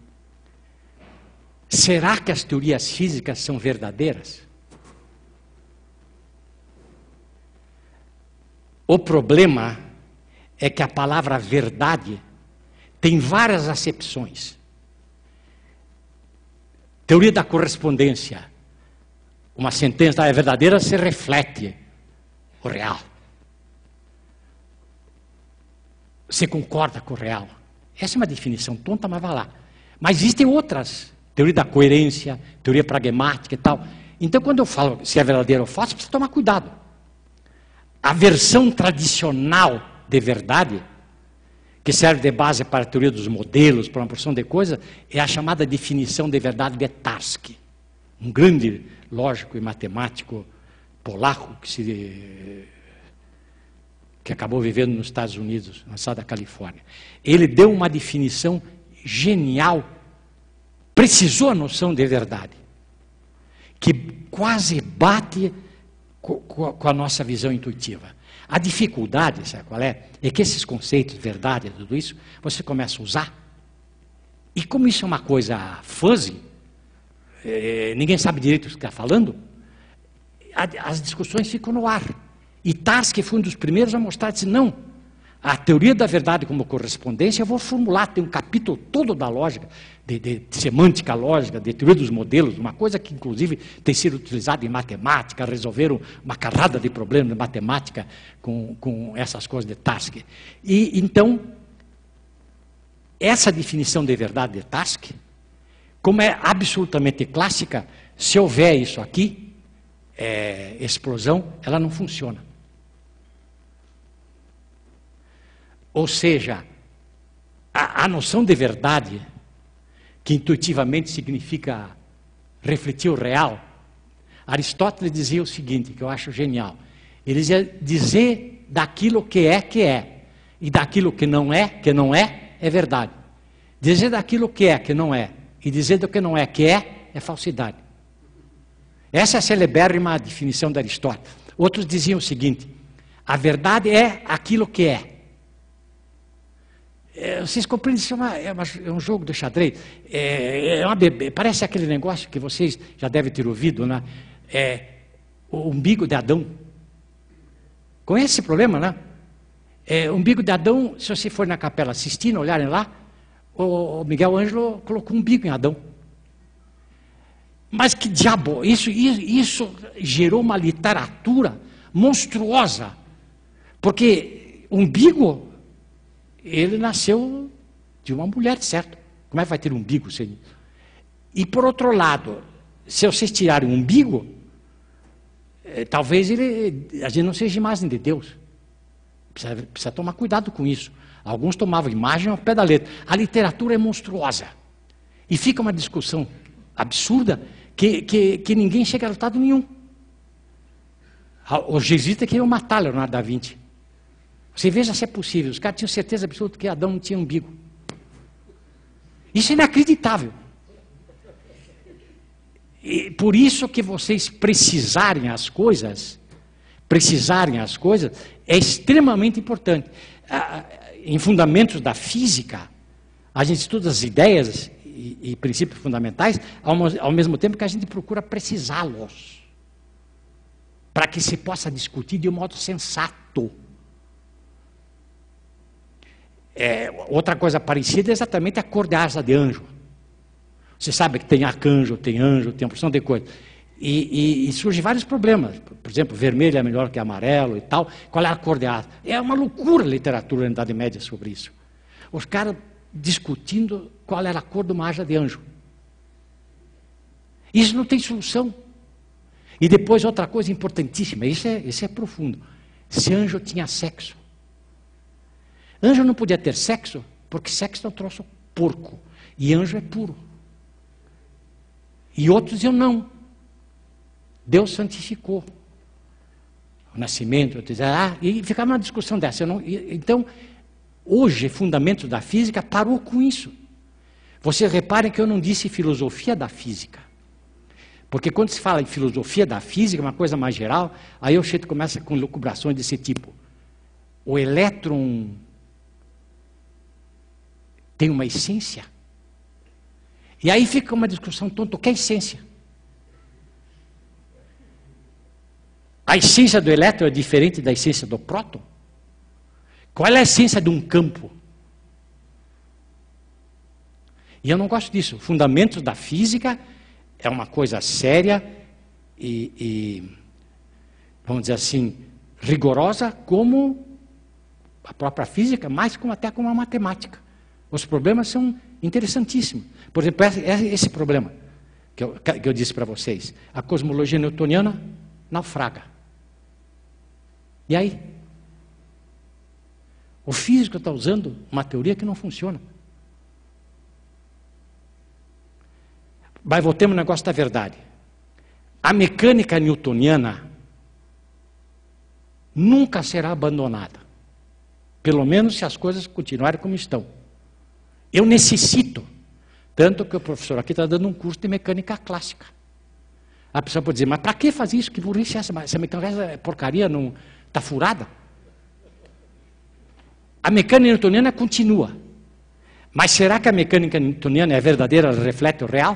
Será que as teorias físicas são verdadeiras? O problema é que a palavra verdade tem várias acepções. Teoria da correspondência. Uma sentença é verdadeira se reflete o real. Você concorda com o real. Essa é uma definição tonta, mas vai lá. Mas existem outras. Teoria da coerência, teoria pragmática e tal. Então, quando eu falo se é verdadeiro ou falso, precisa tomar cuidado. A versão tradicional de verdade, que serve de base para a teoria dos modelos, para uma porção de coisas, é a chamada definição de verdade de Tarski, um grande lógico e matemático polaco que, se, que acabou vivendo nos Estados Unidos, na cidade da Califórnia. Ele deu uma definição genial, precisou a noção de verdade, que quase bate com a nossa visão intuitiva. A dificuldade, sabe qual é? É que esses conceitos, verdade, tudo isso, você começa a usar, e como isso é uma coisa fuzzy, é, ninguém sabe direito o que está falando, a, as discussões ficam no ar. E Tarski foi um dos primeiros a mostrar, disse, não, a teoria da verdade como correspondência eu vou formular, tem um capítulo todo da lógica, de, de, de semântica lógica, de teoria dos modelos, uma coisa que inclusive tem sido utilizada em matemática, resolveram uma carrada de problemas de matemática com, com essas coisas de Tarski. E então, essa definição de verdade de Tarski, como é absolutamente clássica, se houver isso aqui, é, explosão, ela não funciona. Ou seja, a, a noção de verdade, que intuitivamente significa refletir o real, Aristóteles dizia o seguinte, que eu acho genial, ele dizia dizer daquilo que é, que é, e daquilo que não é, que não é, é verdade. Dizer daquilo que é, que não é, e dizer do que não é, que é, é falsidade. Essa é a celebérrima definição de Aristóteles. Outros diziam o seguinte, a verdade é aquilo que é. É, vocês compreendem, isso é, uma, é, uma, é um jogo de xadrez, é, é uma bebê, parece aquele negócio que vocês já devem ter ouvido, né? É, o umbigo de Adão. Conhece esse problema, né? É, o umbigo de Adão, se você for na Capela Sistina, olharem lá, o Miguel Ângelo colocou um umbigo em Adão. Mas que diabo, isso, isso, isso gerou uma literatura monstruosa. Porque o umbigo, ele nasceu de uma mulher, certo? Como é que vai ter um umbigo? Sem... E por outro lado, se vocês tirarem o umbigo, eh, talvez ele, a gente não seja imagem de Deus. Precisa, precisa tomar cuidado com isso. Alguns tomavam imagem ao pé da letra. A literatura é monstruosa. E fica uma discussão absurda que, que, que ninguém chega a resultado nenhum. Os jesuítas queriam matar Leonardo da Vinci. Você veja se é possível. Os caras tinham certeza absoluta que Adão não tinha umbigo. Isso é inacreditável. E por isso que vocês precisarem as coisas, precisarem as coisas, é extremamente importante. Em fundamentos da física, a gente estuda as ideias e, e princípios fundamentais, ao, ao mesmo tempo que a gente procura precisá-los, para que se possa discutir de um modo sensato. É, outra coisa parecida é exatamente a cor de asa de anjo. Você sabe que tem arcanjo, tem anjo, tem uma porção de coisa. E, e, e surgem vários problemas. Por exemplo, vermelho é melhor que amarelo e tal. Qual é a cor de asa? É uma loucura a literatura na Idade Média sobre isso. Os caras discutindo qual era a cor de uma asa de anjo. Isso não tem solução. E depois outra coisa importantíssima, isso é, isso é profundo. Se anjo tinha sexo. Anjo não podia ter sexo, porque sexo é um troço porco. E anjo é puro. E outros diziam não. Deus santificou o nascimento. Ah, e ficava uma discussão dessa. Eu não, então, hoje, Fundamentos da Física parou com isso. Vocês reparem que eu não disse filosofia da física. Porque quando se fala em filosofia da física, uma coisa mais geral, aí o jeito começa com lucubrações desse tipo. O elétron tem uma essência? E aí fica uma discussão tonta. O que é essência? A essência do elétron é diferente da essência do próton? Qual é a essência de um campo? E eu não gosto disso. Fundamentos da física é uma coisa séria e, e vamos dizer assim, rigorosa como a própria física, mais como, até como a matemática. Os problemas são interessantíssimos. Por exemplo, esse problema que eu, que eu disse para vocês. A cosmologia newtoniana naufraga. E aí? O físico está usando uma teoria que não funciona. Mas voltemos ao negócio da verdade. A mecânica newtoniana nunca será abandonada. Pelo menos se as coisas continuarem como estão. Eu necessito. Tanto que o professor aqui está dando um curso de mecânica clássica. A pessoa pode dizer, mas para que fazer isso? Que burrice é essa? Essa mecânica, essa porcaria não está furada? A mecânica newtoniana continua. Mas será que a mecânica newtoniana é verdadeira, ela reflete o real?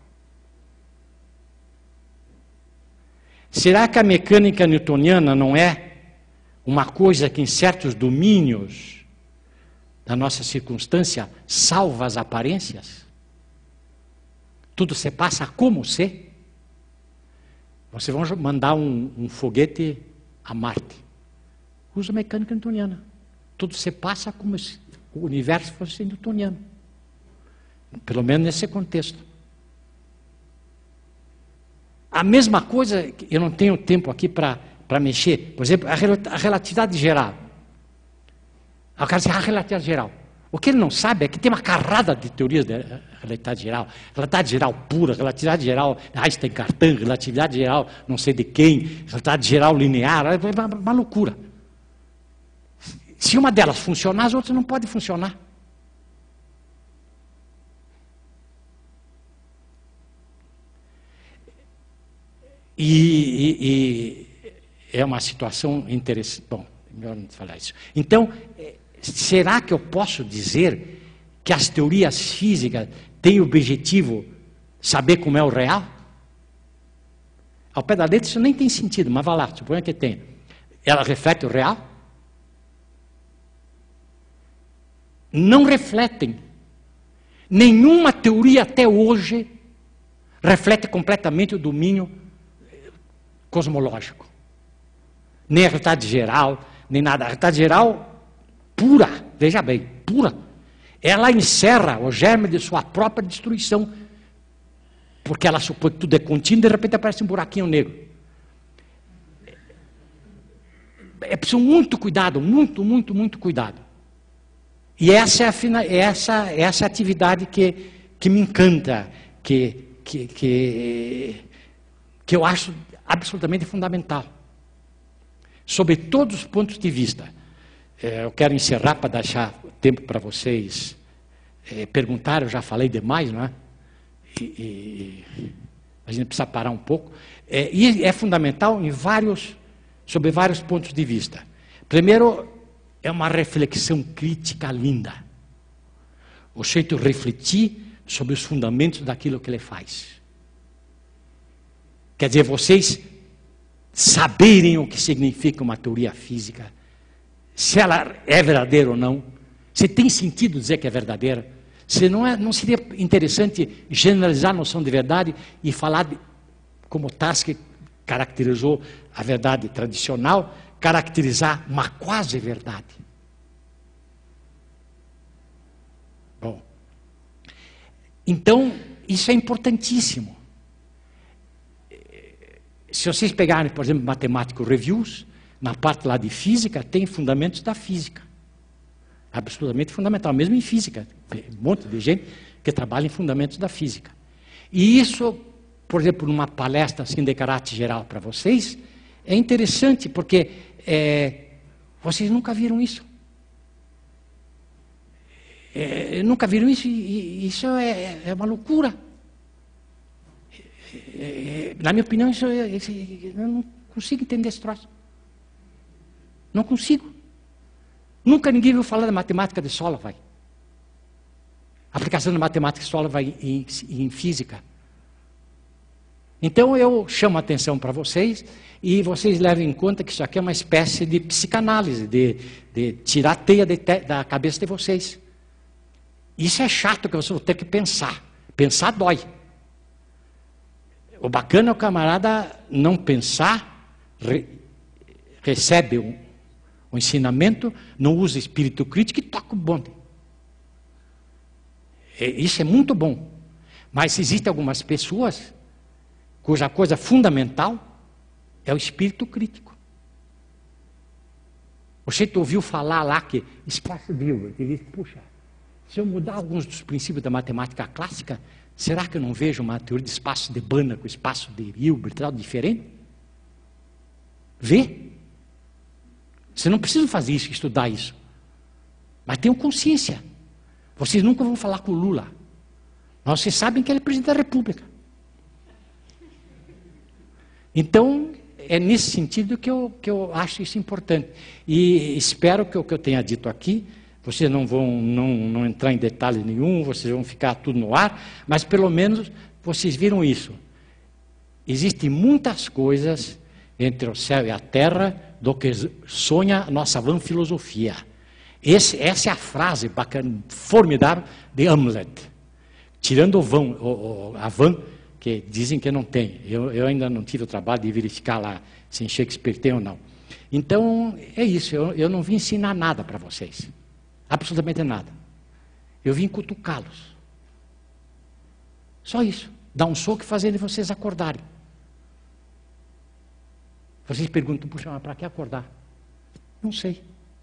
Será que a mecânica newtoniana não é uma coisa que em certos domínios da nossa circunstância salva as aparências? Tudo se passa como se? Vocês vão mandar um, um foguete a Marte. Usa mecânica newtoniana. Tudo se passa como se o universo fosse newtoniano. Pelo menos nesse contexto. A mesma coisa, eu não tenho tempo aqui para mexer. Por exemplo, a, rel a relatividade geral. O cara diz, a relatividade geral. O que ele não sabe é que tem uma carrada de teorias de relatividade geral. Relatividade geral pura, relatividade geral Einstein-Cartan, relatividade geral não sei de quem, relatividade geral linear, é uma, uma loucura. Se uma delas funcionar, as outras não podem funcionar. E, e, e é uma situação interessante. Bom, melhor não falar isso. Então, será que eu posso dizer que as teorias físicas têm o objetivo saber como é o real? Ao pé da letra isso nem tem sentido, mas vá lá, suponha que tenha. ela reflete o real? Não refletem. Nenhuma teoria até hoje reflete completamente o domínio cosmológico. Nem a realidade geral, nem nada. A realidade geral, pura, veja bem, pura. Ela encerra o germe de sua própria destruição. Porque ela supõe que tudo é contínuo e de repente aparece um buraquinho negro. É preciso muito cuidado, muito, muito, muito cuidado. E essa é a, essa, essa é a atividade que, que me encanta, que, que, que, que eu acho absolutamente fundamental. Sob todos os pontos de vista. Eu quero encerrar para deixar tempo para vocês é, perguntar, eu já falei demais, não é? E, e, a gente precisa parar um pouco. É, e é fundamental em vários, sob vários pontos de vista. Primeiro, é uma reflexão crítica linda. O jeito de refletir sobre os fundamentos daquilo que ele faz. Quer dizer, vocês saberem o que significa uma teoria física, se ela é verdadeira ou não, se tem sentido dizer que é verdadeira, se não, é, não seria interessante generalizar a noção de verdade e falar, de, como Tarski caracterizou a verdade tradicional, caracterizar uma quase verdade. Bom, então, isso é importantíssimo. Se vocês pegarem, por exemplo, Mathematical Reviews, na parte lá de física, tem fundamentos da física. Absolutamente fundamental, mesmo em física. Tem um monte de gente que trabalha em fundamentos da física. E isso, por exemplo, numa palestra assim de caráter geral para vocês, é interessante, porque é, vocês nunca viram isso. É, nunca viram isso, e, e isso é, é uma loucura. É, na minha opinião, isso é, eu não consigo entender esse troço. Não consigo. Nunca ninguém viu falar da matemática de Solovay. A aplicação da matemática de Solovay em, em física. Então eu chamo a atenção para vocês e vocês levem em conta que isso aqui é uma espécie de psicanálise, de, de tirar a teia de te, da cabeça de vocês. Isso é chato, que vocês vão ter que pensar. Pensar dói. O bacana é o camarada não pensar, re, recebe um, um ensinamento, não usa espírito crítico e toca o bonde. É, isso é muito bom. Mas existem algumas pessoas cuja coisa fundamental é o espírito crítico. Você ouviu falar lá que espaço de Hilbert, ele diz, puxa, se eu mudar alguns dos princípios da matemática clássica, será que eu não vejo uma teoria de espaço de Banach com espaço de Hilbert algo diferente? Vê. Vocês não precisam fazer isso, estudar isso. Mas tenham consciência. Vocês nunca vão falar com o Lula. Mas vocês sabem que ele é presidente da República. Então, é nesse sentido que eu, que eu acho isso importante. E espero que o que eu tenha dito aqui, vocês não vão não, não entrar em detalhe nenhum, vocês vão ficar tudo no ar, mas pelo menos vocês viram isso. Existem muitas coisas entre o céu e a terra do que sonha a nossa vã filosofia. Esse, essa é a frase bacana, formidável de Hamlet. Tirando o vão, o, o, a van, que dizem que não tem. Eu, eu ainda não tive o trabalho de verificar lá se em Shakespeare tem ou não. Então, é isso. Eu, eu não vim ensinar nada para vocês. Absolutamente nada. Eu vim cutucá-los. Só isso. Dar um soco e fazer vocês acordarem. Vocês perguntam, puxa, mas para que acordar? Não sei.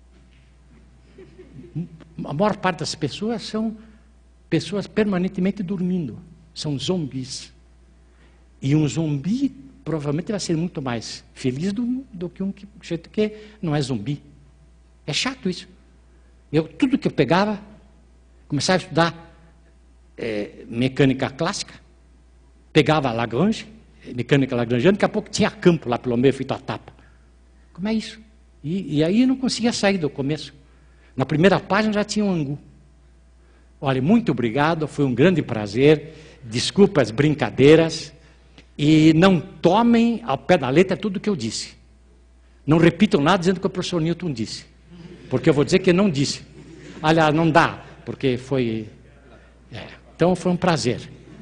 A maior parte das pessoas são pessoas permanentemente dormindo. São zumbis. E um zumbi provavelmente vai ser muito mais feliz do, do que um que, jeito que não é zumbi. É chato isso. Eu, tudo que eu pegava, começava a estudar é, mecânica clássica, pegava Lagrange, mecânica lagrangiana, daqui a pouco tinha campo lá pelo meio, feito a tapa. Como é isso? E, e aí eu não conseguia sair do começo. Na primeira página já tinha um angu. Olha, muito obrigado, foi um grande prazer. Desculpa as brincadeiras. E não tomem ao pé da letra tudo o que eu disse. Não repitam nada dizendo que o professor Newton disse, porque eu vou dizer que não disse. Aliás, não dá, porque foi... É. Então, foi um prazer.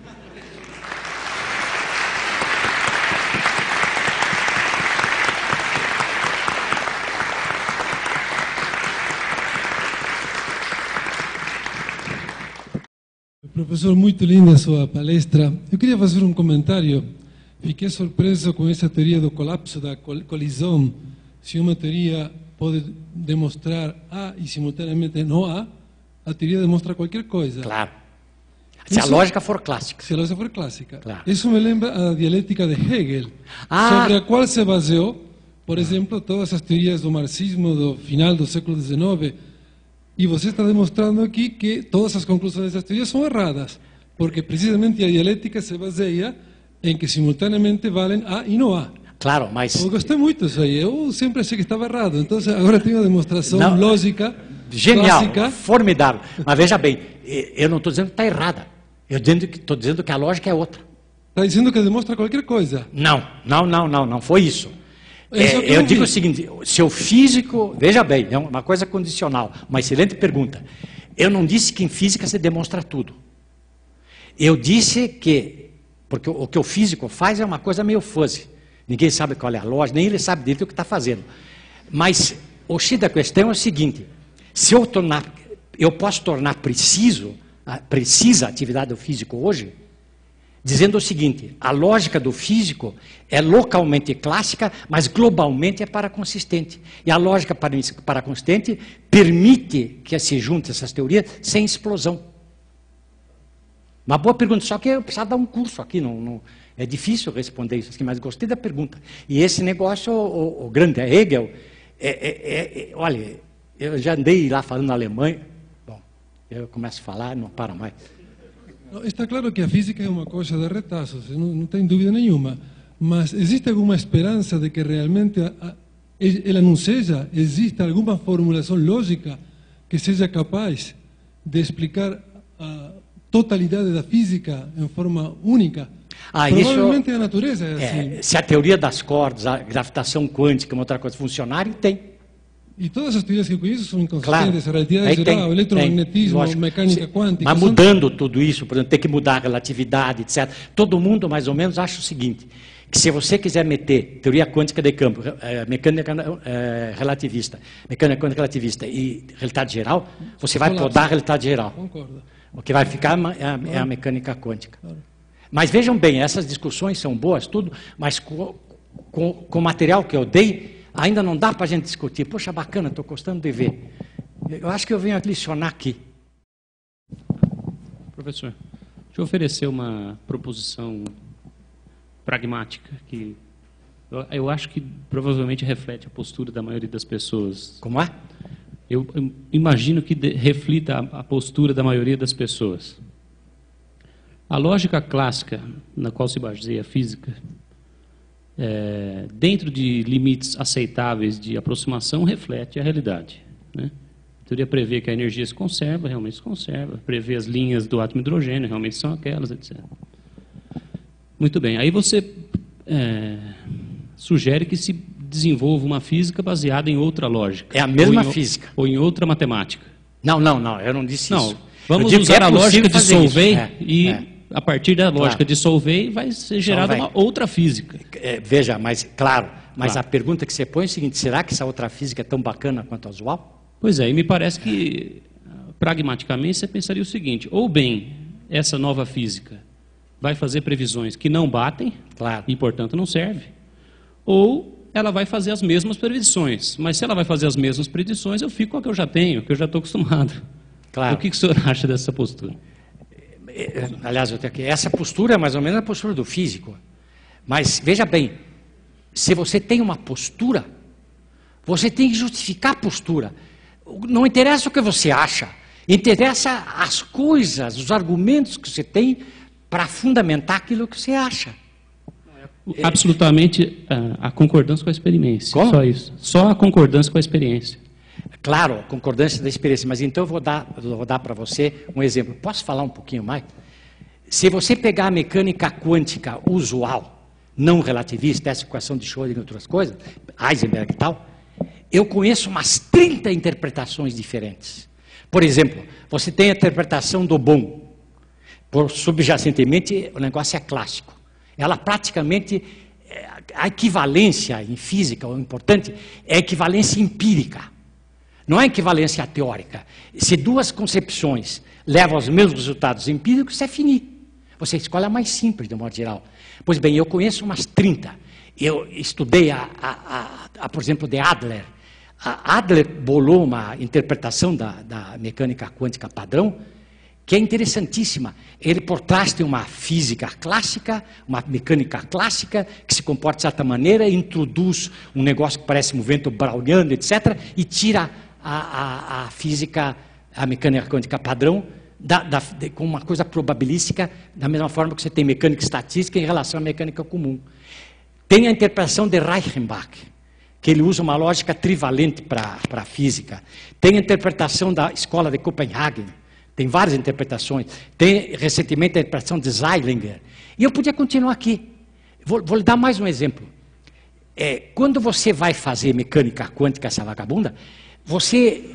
Professor, muito linda a sua palestra. Eu queria fazer um comentário. Fiquei surpreso com essa teoria do colapso, da colisão. Se uma teoria pode demonstrar A e simultaneamente não A, a teoria demonstra qualquer coisa. Claro. Se Isso, a lógica for clássica. Se a lógica for clássica. Claro. Isso me lembra a dialética de Hegel, ah. sobre a qual se baseou, por exemplo, todas as teorias do marxismo do final do século dezenove. E você está demonstrando aqui que todas as conclusões dessas teorias são erradas, porque precisamente a dialética se baseia em que simultaneamente valem A e não A. Claro, mas... Eu gostei muito disso aí. Eu sempre achei que estava errado. Então, agora tenho uma demonstração não, lógica, genial, clássica. Formidável. Mas veja bem, eu não estou dizendo que está errada. Eu estou dizendo que a lógica é outra. Está dizendo que demonstra qualquer coisa. Não, não, não, não, não foi isso. É, é, eu eu digo vi. o seguinte, se o físico... Veja bem, é uma coisa condicional, uma excelente pergunta. Eu não disse que em física se demonstra tudo. Eu disse que... Porque o que o físico faz é uma coisa meio fuzzy. Ninguém sabe qual é a lógica, nem ele sabe dele o que está fazendo. Mas o X da questão é o seguinte, se eu tornar... Eu posso tornar preciso, precisa a atividade do físico hoje, dizendo o seguinte, a lógica do físico é localmente clássica, mas globalmente é paraconsistente. E a lógica paraconsistente permite que se junte essas teorias sem explosão. Uma boa pergunta, só que eu precisava dar um curso aqui, não, não, é difícil responder isso aqui, mas gostei da pergunta. E esse negócio, o, o grande Hegel, é, é, é, olha, eu já andei lá falando alemão, bom, eu começo a falar, não para mais. Está claro que a física é uma coisa de retazos, não, não tem dúvida nenhuma, mas existe alguma esperança de que realmente a, a, ela não seja, exista alguma formulação lógica que seja capaz de explicar a totalidade da física em forma única? Ah, Provavelmente isso, a natureza é assim. É, se a teoria das cordas, a gravitação quântica, uma outra coisa funcionarem, tem. E todas as teorias que eu conheço são inconsistentes, Claro. a relatividade geral, tem, o eletromagnetismo, tem, mecânica Se, quântica. Mas são... mudando tudo isso, por exemplo, tem que mudar a relatividade, etcétera. Todo mundo, mais ou menos, acha o seguinte, que se você quiser meter teoria quântica de campo, é, mecânica é, relativista, mecânica quântica relativista e realidade geral, você vai Colapso. podar a realidade geral. Concordo. O que vai ficar é a, é a mecânica quântica. Claro. Mas vejam bem, essas discussões são boas, tudo, mas com, com, com o material que eu dei, ainda não dá para a gente discutir. Poxa, bacana, estou gostando de ver. Eu acho que eu venho licionar aqui. Professor, deixa eu oferecer uma proposição pragmática que eu, eu acho que provavelmente reflete a postura da maioria das pessoas. Como é? Eu, eu imagino que de, reflita a, a postura da maioria das pessoas. A lógica clássica na qual se baseia a física, é, dentro de limites aceitáveis de aproximação, reflete a realidade, né? A teoria prevê que a energia se conserva, realmente se conserva, prevê as linhas do átomo de hidrogênio, realmente são aquelas, etcétera. Muito bem, aí você é, sugere que se desenvolva uma física baseada em outra lógica. É a mesma ou em, física. Ou em outra matemática. Não, não, não, eu não disse não, isso. Vamos usar é a lógica de Solvay é, e... É. A partir da lógica Claro. de Solvay vai ser gerada Solvay. uma outra física. É, veja, mas claro, mas Claro. a pergunta que você põe é o seguinte, será que essa outra física é tão bacana quanto a usual? Pois é, e me parece que, pragmaticamente, você pensaria o seguinte, ou bem, essa nova física vai fazer previsões que não batem, Claro. e, portanto, não serve, ou ela vai fazer as mesmas predições. Mas se ela vai fazer as mesmas predições, eu fico com a que eu já tenho, que eu já estou acostumado. Claro. O que, que o senhor acha dessa postura? Aliás, eu tenho aqui, essa postura é mais ou menos a postura do físico. Mas, veja bem, se você tem uma postura, você tem que justificar a postura. Não interessa o que você acha, interessa as coisas, os argumentos que você tem para fundamentar aquilo que você acha. Absolutamente a, a concordância com a experiência. Como? Só isso. Só a concordância com a experiência. Claro, concordância da experiência, mas então eu vou dar, eu vou dar para você um exemplo. Posso falar um pouquinho mais? Se você pegar a mecânica quântica usual, não relativista, essa equação de Schrödinger e outras coisas, Heisenberg e tal, eu conheço umas trinta interpretações diferentes. Por exemplo, você tem a interpretação do bom. Por subjacentemente, o negócio é clássico. Ela praticamente, a equivalência em física, o importante, é a equivalência empírica. Não é equivalência teórica. Se duas concepções levam aos mesmos resultados empíricos, isso é finito. Você escolhe a mais simples, de modo geral. Pois bem, eu conheço umas trinta. Eu estudei, a, a, a, a, por exemplo, de Adler. A Adler bolou uma interpretação da, da mecânica quântica padrão, que é interessantíssima. Ele, por trás, tem uma física clássica, uma mecânica clássica, que se comporta de certa maneira, introduz um negócio que parece um vento browniano, etcétera, e tira a, a, a física, a mecânica quântica padrão, da, da, de, com uma coisa probabilística, da mesma forma que você tem mecânica estatística em relação à mecânica comum. Tem a interpretação de Reichenbach, que ele usa uma lógica trivalente para a física. Tem a interpretação da escola de Copenhague, tem várias interpretações. Tem, recentemente, a interpretação de Zeilinger. E eu podia continuar aqui. Vou, vou lhe dar mais um exemplo. É, quando você vai fazer mecânica quântica, essa vagabunda, você...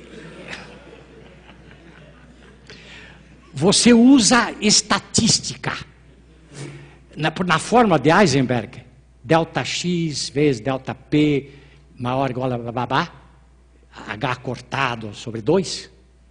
Você usa estatística. Na, na forma de Heisenberg, delta X vezes delta P maior ou igual a babá, H cortado sobre dois.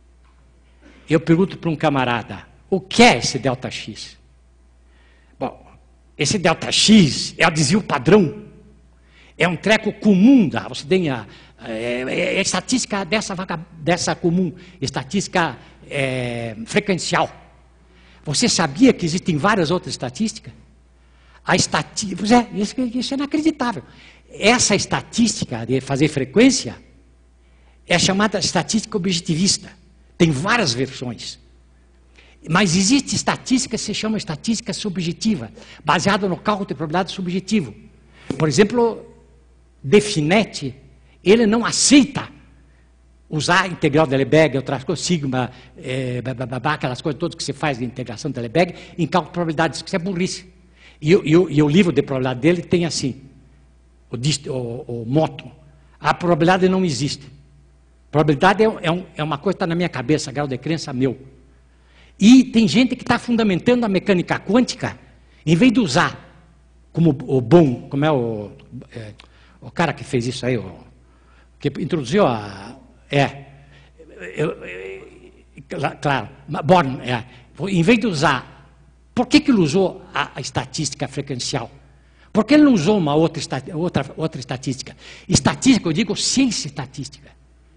Eu pergunto para um camarada, o que é esse delta X? Bom, esse delta X é o desvio padrão. É um treco comum, da, você tem a, é, é, é estatística dessa, dessa comum, estatística é, frequencial. Você sabia que existem várias outras estatísticas? A estatística, pois é, isso, isso é inacreditável. Essa estatística de fazer frequência é chamada estatística objetivista. Tem várias versões. Mas existe estatística que se chama estatística subjetiva, baseada no cálculo de probabilidade subjetivo. Por exemplo, Definet, ele não aceita usar a integral de Lebesgue, outras coisas, sigma, é, bababá, aquelas coisas todas que se faz de integração de Lebesgue, em cálculo de probabilidades, que isso é burrice. E, e, e o livro de probabilidade dele tem assim, o, o, o moto, a probabilidade não existe. Probabilidade é, é, um, é uma coisa que está na minha cabeça, grau de crença meu. E tem gente que está fundamentando a mecânica quântica, em vez de usar como o bom, como é o, é, o cara que fez isso aí, o, que introduziu a... É, eu, eu, claro, Born, é, em vez de usar... Por que, que ele usou a, a estatística frequencial? Por que ele não usou uma outra, outra, outra estatística? Estatística, eu digo ciência estatística.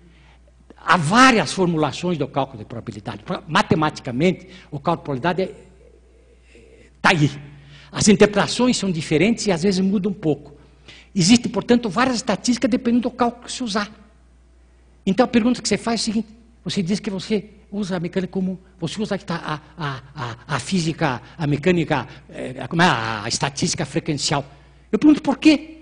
Há várias formulações do cálculo de probabilidade. Matematicamente, o cálculo de probabilidade está aí. As interpretações são diferentes e às vezes mudam um pouco. Existem, portanto, várias estatísticas dependendo do cálculo que se usar. Então a pergunta que você faz é a seguinte: você diz que você usa a mecânica comum, você usa a, a, a, a física, a mecânica, é, como é, a estatística frequencial. Eu pergunto por quê?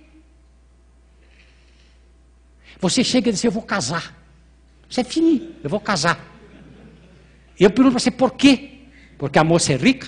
Você chega e diz: eu vou casar. Isso é fini, eu vou casar. Eu pergunto para você por quê? Porque a moça é rica?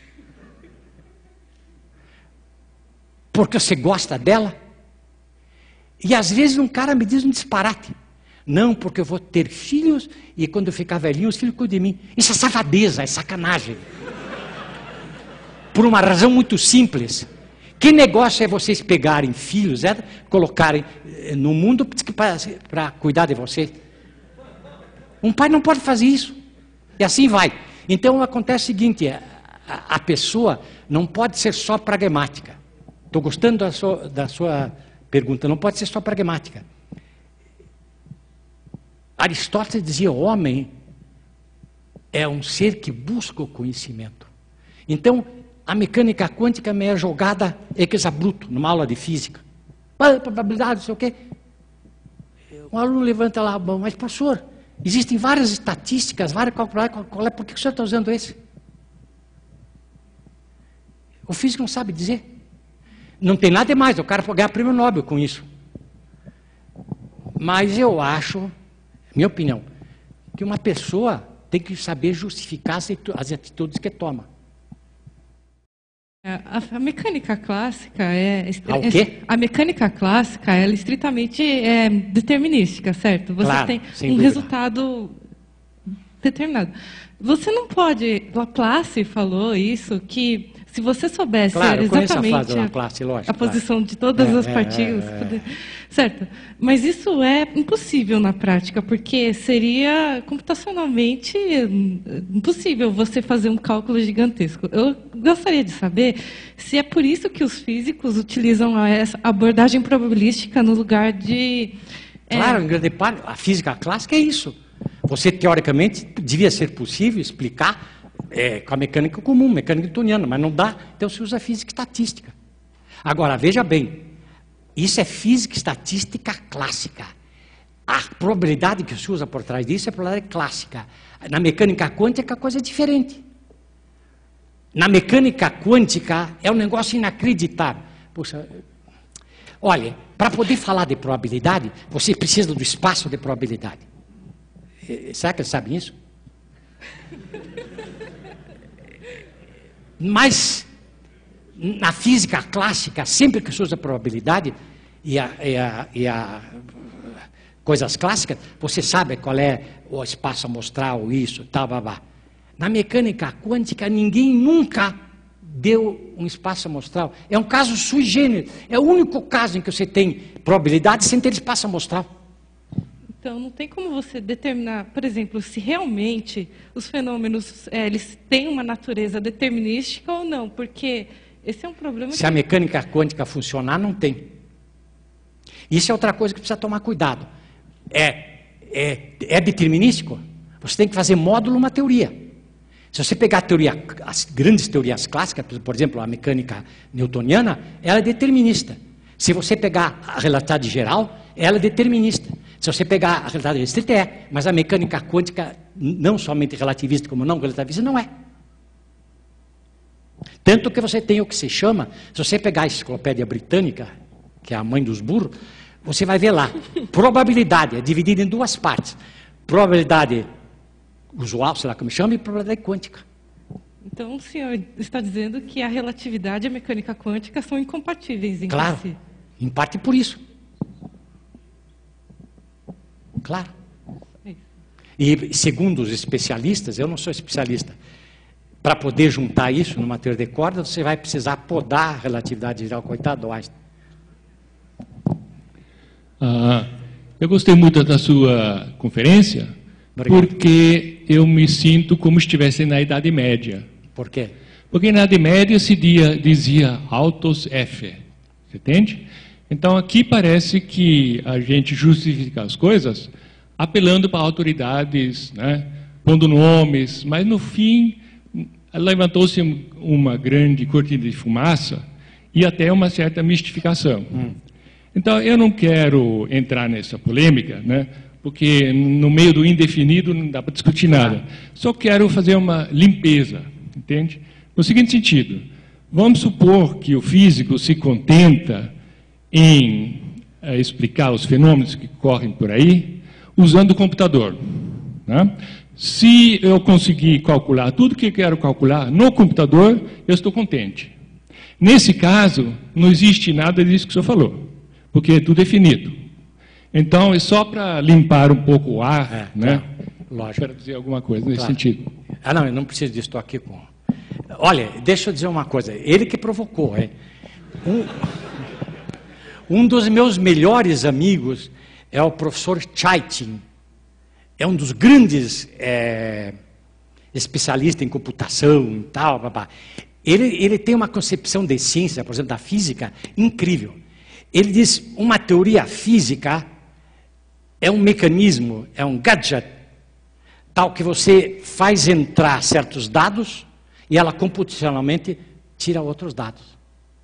Porque você gosta dela? E às vezes um cara me diz um disparate. Não, porque eu vou ter filhos e quando eu ficar velhinho, os filhos cuidam de mim. Isso é safadeza, é sacanagem. Por uma razão muito simples. Que negócio é vocês pegarem filhos, é, colocarem no mundo para cuidar de vocês? Um pai não pode fazer isso. E assim vai. Então acontece o seguinte, a, a pessoa não pode ser só pragmática. Estou gostando da sua, da sua pergunta, não pode ser só pragmática. Aristóteles dizia: o homem é um ser que busca o conhecimento. Então, a mecânica quântica me é jogada ex abrupto, numa aula de física. Probabilidade, não sei o quê. Um aluno levanta lá a mão: mas professor, existem várias estatísticas, várias calculadas, qual é, por que o senhor está usando esse? O físico não sabe dizer. Não tem nada demais, o cara pode ganhar prêmio Nobel com isso. Mas eu acho, minha opinião, que uma pessoa tem que saber justificar as atitudes que toma. A, a mecânica clássica é... Ah, o quê? A mecânica clássica, ela é estritamente é, determinística, certo? Você claro, tem sem um dúvida. resultado determinado. Você não pode... Laplace falou isso, que se você soubesse claro, exatamente a, frase da Laplace, lógico, a posição claro. de todas é, as é, partículas, é, é. poder... certo? Mas isso é impossível na prática, porque seria computacionalmente impossível você fazer um cálculo gigantesco. Eu gostaria de saber se é por isso que os físicos utilizam essa abordagem probabilística no lugar de... Claro, é... em grande parte, a física clássica é isso. Você, teoricamente, devia ser possível explicar é, com a mecânica comum, mecânica newtoniana, mas não dá, então se usa física estatística. Agora, veja bem, isso é física estatística clássica. A probabilidade que se usa por trás disso é a probabilidade clássica. Na mecânica quântica, a coisa é diferente. Na mecânica quântica, é um negócio inacreditável. Poxa, olha, para poder falar de probabilidade, você precisa do espaço de probabilidade. Será que eles sabem isso? Mas, na física clássica, sempre que se usa probabilidade e a, e a, e a coisas clássicas, você sabe qual é o espaço amostral, isso, tal, babá. Na mecânica quântica, ninguém nunca deu um espaço amostral. É um caso sui generis. É o único caso em que você tem probabilidade sem ter espaço amostral. Então, não tem como você determinar, por exemplo, se realmente os fenômenos é, eles têm uma natureza determinística ou não, porque esse é um problema... Se que... a mecânica quântica funcionar, não tem. Isso é outra coisa que precisa tomar cuidado. É, é, é determinístico? Você tem que fazer módulo uma teoria. Se você pegar a teoria, as grandes teorias clássicas, por exemplo, a mecânica newtoniana, ela é determinista. Se você pegar a relatividade geral, ela é determinista. Se você pegar a relatividade restrita, é. Mas a mecânica quântica, não somente relativista como não relativista, não é. Tanto que você tem o que se chama, se você pegar a enciclopédia britânica, que é a mãe dos burros, você vai ver lá, probabilidade é dividida em duas partes. Probabilidade usual, sei lá como chama, e probabilidade quântica. Então, o senhor está dizendo que a relatividade e a mecânica quântica são incompatíveis entre claro, si. Em parte por isso. Claro. E segundo os especialistas, eu não sou especialista, para poder juntar isso numa teoria de cordas, você vai precisar podar a relatividade geral, coitado do Einstein. Ah, eu gostei muito da sua conferência, obrigado. Porque eu me sinto como se estivesse na Idade Média. Por quê? Porque na Idade Média se dizia, dizia autos F, você entende? Então aqui parece que a gente justifica as coisas apelando para autoridades, né, pondo nomes, mas no fim levantou-se uma grande cortina de fumaça e até uma certa mistificação. Hum. Então eu não quero entrar nessa polêmica, né, porque no meio do indefinido não dá para discutir nada. Só quero fazer uma limpeza, entende? No seguinte sentido, vamos supor que o físico se contenta em é, explicar os fenômenos que correm por aí, usando o computador. Né? Se eu conseguir calcular tudo que eu quero calcular no computador, eu estou contente. Nesse caso, não existe nada disso que o senhor falou, porque tudo é finito. Então, é só para limpar um pouco o ar, é, né? Lógico. Para dizer alguma coisa nesse claro. sentido. Ah, não, eu não preciso disso, estou aqui com... Olha, deixa eu dizer uma coisa, ele que provocou, é... Um... Um dos meus melhores amigos é o professor Chaitin. É um dos grandes é, especialistas em computação e tal. Babá. Ele, ele tem uma concepção de ciência, por exemplo, da física, incrível. Ele diz, uma teoria física é um mecanismo, é um gadget, tal que você faz entrar certos dados e ela computacionalmente tira outros dados.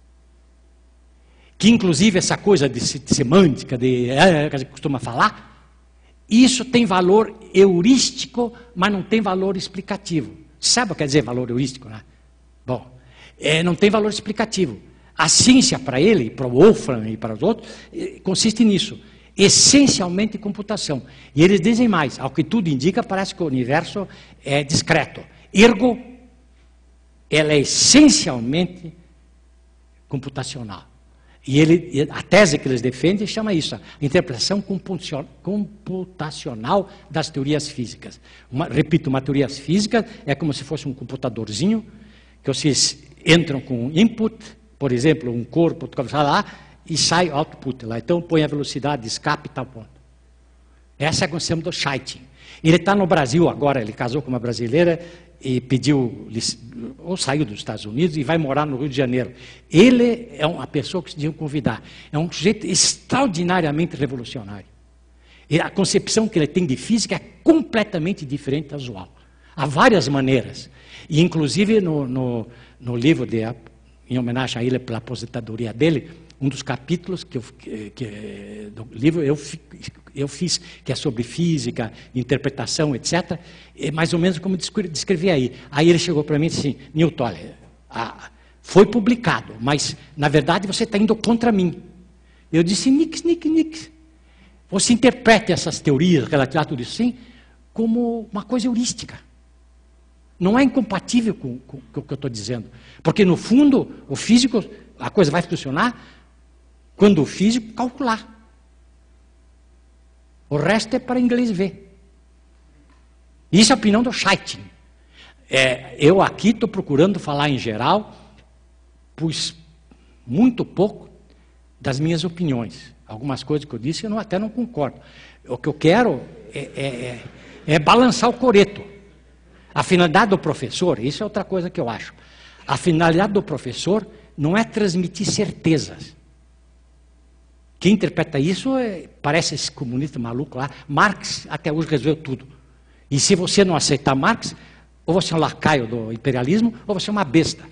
Que inclusive essa coisa de semântica, de, é, que a gente costuma falar, isso tem valor heurístico, mas não tem valor explicativo. Sabe o que quer dizer valor heurístico, né? Bom, é, não tem valor explicativo. A ciência para ele, para o Wolfram e para os outros, consiste nisso, essencialmente computação. E eles dizem mais, ao que tudo indica, parece que o universo é discreto. Ergo, ela é essencialmente computacional. E ele, a tese que eles defendem chama isso, a interpretação computacional das teorias físicas. Uma, repito, uma teoria física é como se fosse um computadorzinho, que vocês entram com um input, por exemplo, um corpo, lá, e sai output lá. Então põe a velocidade de escape e tal ponto. Essa é a concepção do Scheiting. Ele está no Brasil agora, ele casou com uma brasileira e pediu, ou saiu dos Estados Unidos e vai morar no Rio de Janeiro. Ele é uma pessoa que se deviam convidar. É um sujeito extraordinariamente revolucionário. E a concepção que ele tem de física é completamente diferente da usual. Há várias maneiras. E, inclusive, no, no, no livro, de, em homenagem a ele pela aposentadoria dele, um dos capítulos que eu, que, que, do livro eu, eu fiz, que é sobre física, interpretação, etcétera, é mais ou menos como descrevi aí. Aí ele chegou para mim e disse assim, Newton, olha, a, foi publicado, mas, na verdade, você está indo contra mim. Eu disse, nix, nix, nix. Você interpreta essas teorias, relativas a tudo isso, sim, como uma coisa heurística. Não é incompatível com, com, com o que eu estou dizendo. Porque, no fundo, o físico, a coisa vai funcionar quando o físico calcular. O resto é para inglês ver. Isso é a opinião do Scheiting. É, eu aqui estou procurando falar em geral, pois muito pouco das minhas opiniões. Algumas coisas que eu disse eu não, até não concordo. O que eu quero é, é, é, é balançar o coreto. A finalidade do professor, isso é outra coisa que eu acho. A finalidade do professor não é transmitir certezas. Quem interpreta isso é, parece esse comunista maluco lá. Marx até hoje resolveu tudo. E se você não aceitar Marx, ou você é um lacaio do imperialismo, ou você é uma besta.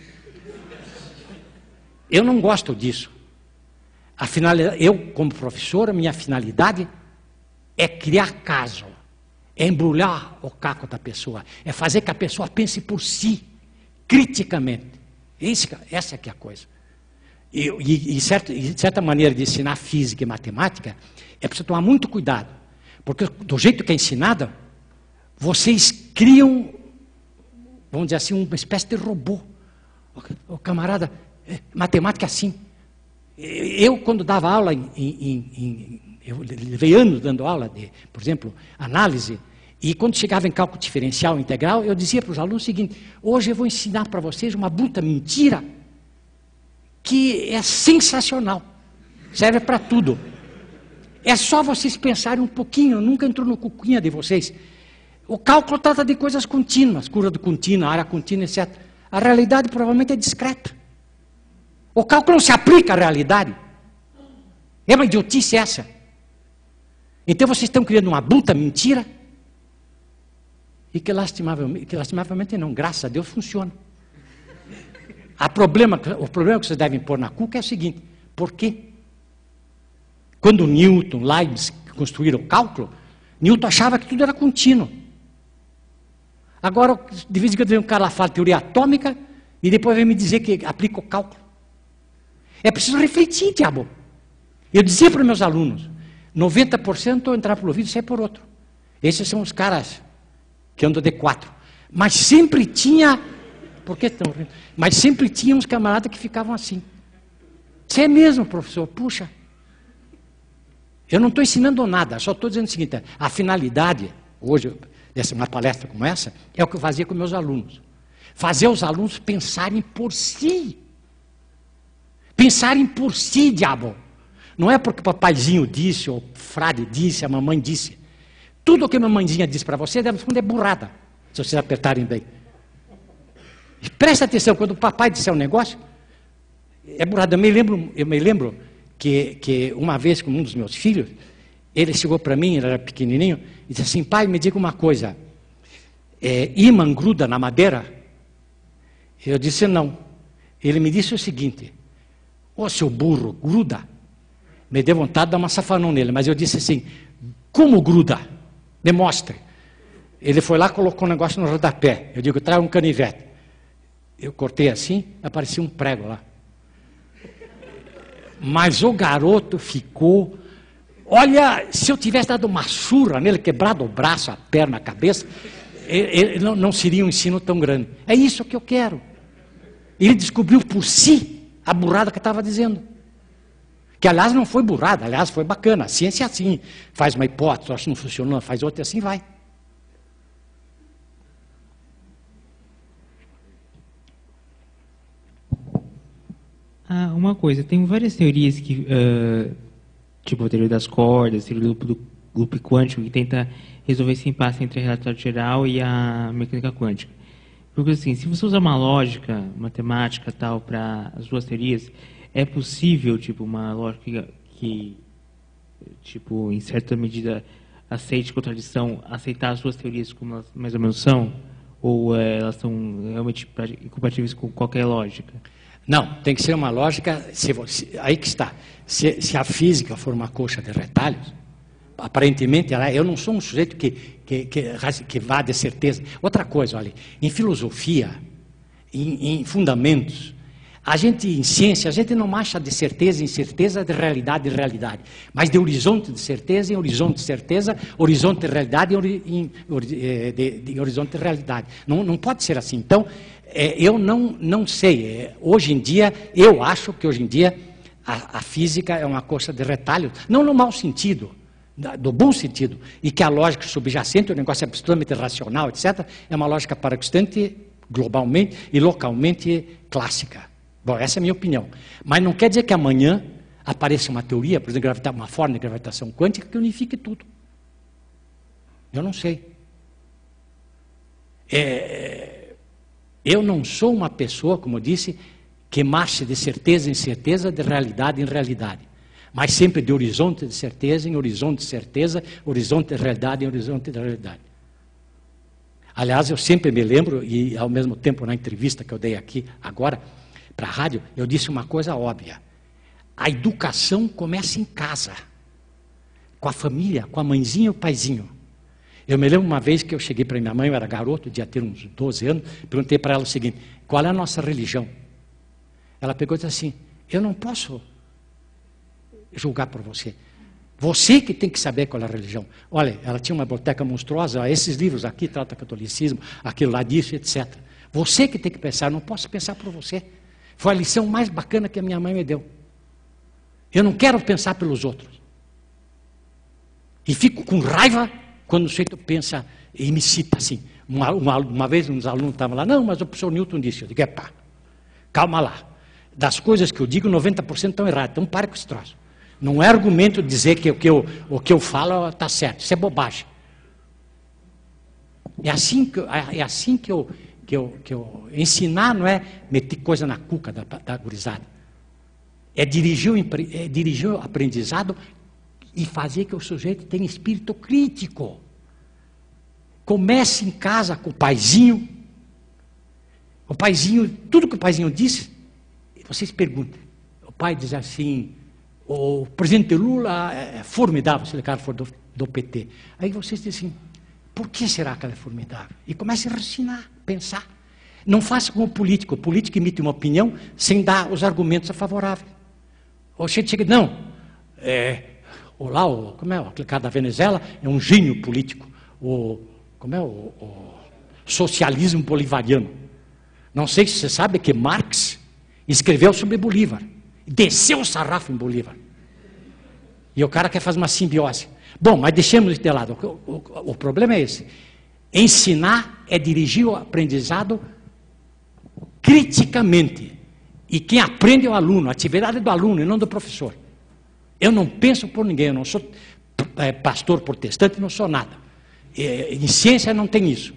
Eu não gosto disso. A finalidade, eu, como professor, a minha finalidade é criar caso. É embrulhar o caco da pessoa. É fazer que a pessoa pense por si, criticamente. Esse, essa é que é a coisa. E, e, e, certo, e certa maneira de ensinar física e matemática, é preciso tomar muito cuidado. Porque do jeito que é ensinada, vocês criam, vamos dizer assim, uma espécie de robô. O, o camarada, matemática é assim. Eu, quando dava aula, em, em, em, eu levei anos dando aula de, por exemplo, análise, e quando chegava em cálculo diferencial integral, eu dizia para os alunos o seguinte, hoje eu vou ensinar para vocês uma bruta mentira que é sensacional, serve para tudo. É só vocês pensarem um pouquinho, nunca entrou no cuquinha de vocês. O cálculo trata de coisas contínuas, curva contínua, área contínua, etcétera. A realidade provavelmente é discreta. O cálculo não se aplica à realidade. É uma idiotice essa. Então vocês estão criando uma bruta mentira e que lastimavelmente, que lastimavelmente não, graças a Deus funciona. A problema, o problema que vocês devem pôr na cuca é o seguinte, por quê? Quando Newton, Leibniz construíram o cálculo, Newton achava que tudo era contínuo. Agora, de vez em quando vem um cara lá falar teoria atômica e depois vem me dizer que aplica o cálculo. É preciso refletir, diabo. Eu dizia para os meus alunos, noventa por cento entrar por um ouvido e sair por outro. Esses são os caras que andam de quatro. Mas sempre tinha... Por que estão rindo? Mas sempre tinha uns camaradas que ficavam assim. Você é mesmo, professor? Puxa. Eu não estou ensinando nada, só estou dizendo o seguinte, a finalidade, hoje, dessa uma palestra como essa, é o que eu fazia com meus alunos. Fazer os alunos pensarem por si. Pensarem por si, diabo. Não é porque o papaizinho disse, ou o frade disse, a mamãe disse. Tudo o que a mamãezinha disse para você, deve é burrada, se vocês apertarem bem. Presta atenção, quando o papai disser um negócio, é burrada. Eu me lembro, eu me lembro que, que uma vez com um dos meus filhos, ele chegou para mim, ele era pequenininho, e disse assim, pai, me diga uma coisa, é, ímã gruda na madeira? Eu disse, não. Ele me disse o seguinte, ô seu burro, gruda. Me deu vontade de dar uma safanão nele, mas eu disse assim, como gruda? Me mostre. Ele foi lá e colocou um negócio no rodapé. Eu digo, traga um canivete. Eu cortei assim, aparecia um prego lá. Mas o garoto ficou... Olha, se eu tivesse dado uma surra nele, quebrado o braço, a perna, a cabeça, ele, ele não, não seria um ensino tão grande. É isso que eu quero. Ele descobriu por si a burrada que estava dizendo. Que, aliás, não foi burrada, aliás, foi bacana. A ciência é assim. Faz uma hipótese, acho que não funcionou, faz outra e assim vai. Ah, uma coisa, tem várias teorias que, uh, tipo a teoria das cordas, a teoria do, do loop quântico, que tenta resolver esse impasse entre a relatividade geral e a mecânica quântica. Porque assim, se você usar uma lógica matemática tal para as duas teorias, é possível, tipo, uma lógica que, que, tipo, em certa medida, aceite contradição, aceitar as duas teorias como elas mais ou menos são? Ou é, elas são realmente incompatíveis com qualquer lógica? Não, tem que ser uma lógica, se você, aí que está. Se, se a física for uma coxa de retalhos, aparentemente, ela, eu não sou um sujeito que, que, que, que vá de certeza. Outra coisa, olha, em filosofia, em, em fundamentos, a gente, em ciência, a gente não marcha de certeza em certeza, de realidade em realidade, mas de horizonte de certeza em horizonte de certeza, horizonte de realidade em, em, de, de horizonte de realidade. Não, não pode ser assim. Então, é, eu não, não sei. É, hoje em dia, eu acho que hoje em dia a, a física é uma coxa de retalho, não no mau sentido, do bom sentido, e que a lógica subjacente, o negócio absolutamente racional, etcétera, é uma lógica paradoxante globalmente e localmente clássica. Bom, essa é a minha opinião. Mas não quer dizer que amanhã apareça uma teoria, por exemplo, uma forma de gravitação quântica que unifique tudo. Eu não sei. É, eu não sou uma pessoa, como eu disse, que marche de certeza em certeza, de realidade em realidade. Mas sempre de horizonte de certeza em horizonte de certeza, horizonte de realidade em horizonte de realidade. Aliás, eu sempre me lembro, e ao mesmo tempo na entrevista que eu dei aqui agora, para a rádio, eu disse uma coisa óbvia. A educação começa em casa, com a família, com a mãezinha e o paizinho. Eu me lembro uma vez que eu cheguei para minha mãe, eu era garoto, devia ter uns doze anos, perguntei para ela o seguinte, qual é a nossa religião? Ela pegou e disse assim, eu não posso julgar por você. Você que tem que saber qual é a religião. Olha, ela tinha uma biblioteca monstruosa, esses livros aqui tratam catolicismo, aquilo lá disso, etcétera. Você que tem que pensar, eu não posso pensar por você. Foi a lição mais bacana que a minha mãe me deu. Eu não quero pensar pelos outros. E fico com raiva quando o sujeito pensa e me cita assim. Uma, uma, uma vez uns alunos estavam lá, não, mas o professor Newton disse. Eu digo, é pá, calma lá. Das coisas que eu digo, noventa por cento estão erradas. Então pare com esse troço. Não é argumento dizer que o que eu, o que eu falo está certo. Isso é bobagem. É assim que, é assim que eu... Que eu, que eu, ensinar não é meter coisa na cuca da, da gurizada. É dirigir, o, é dirigir o aprendizado e fazer que o sujeito tenha espírito crítico. Comece em casa com o paizinho. O paizinho, tudo que o paizinho disse, vocês perguntam. O pai diz assim, o presidente Lula é formidável, se ele cara for do, do P T. Aí vocês dizem assim, por que será que ela é formidável? E comece a raciocinar, pensar. Não faça como o político. O político emite uma opinião sem dar os argumentos favoráveis. O chefe chega, não, é, o lá, o, como é, o cara da Venezuela é um gênio político. O, como é, o, o socialismo bolivariano. Não sei se você sabe que Marx escreveu sobre Bolívar. Desceu o sarrafo em Bolívar. E o cara quer fazer uma simbiose. Bom, mas deixemos isso de lado. O, o, o problema é esse. Ensinar é dirigir o aprendizado criticamente. E quem aprende é o aluno, a atividade é do aluno e não do professor. Eu não penso por ninguém, eu não sou é, pastor protestante, não sou nada. É, em ciência não tem isso.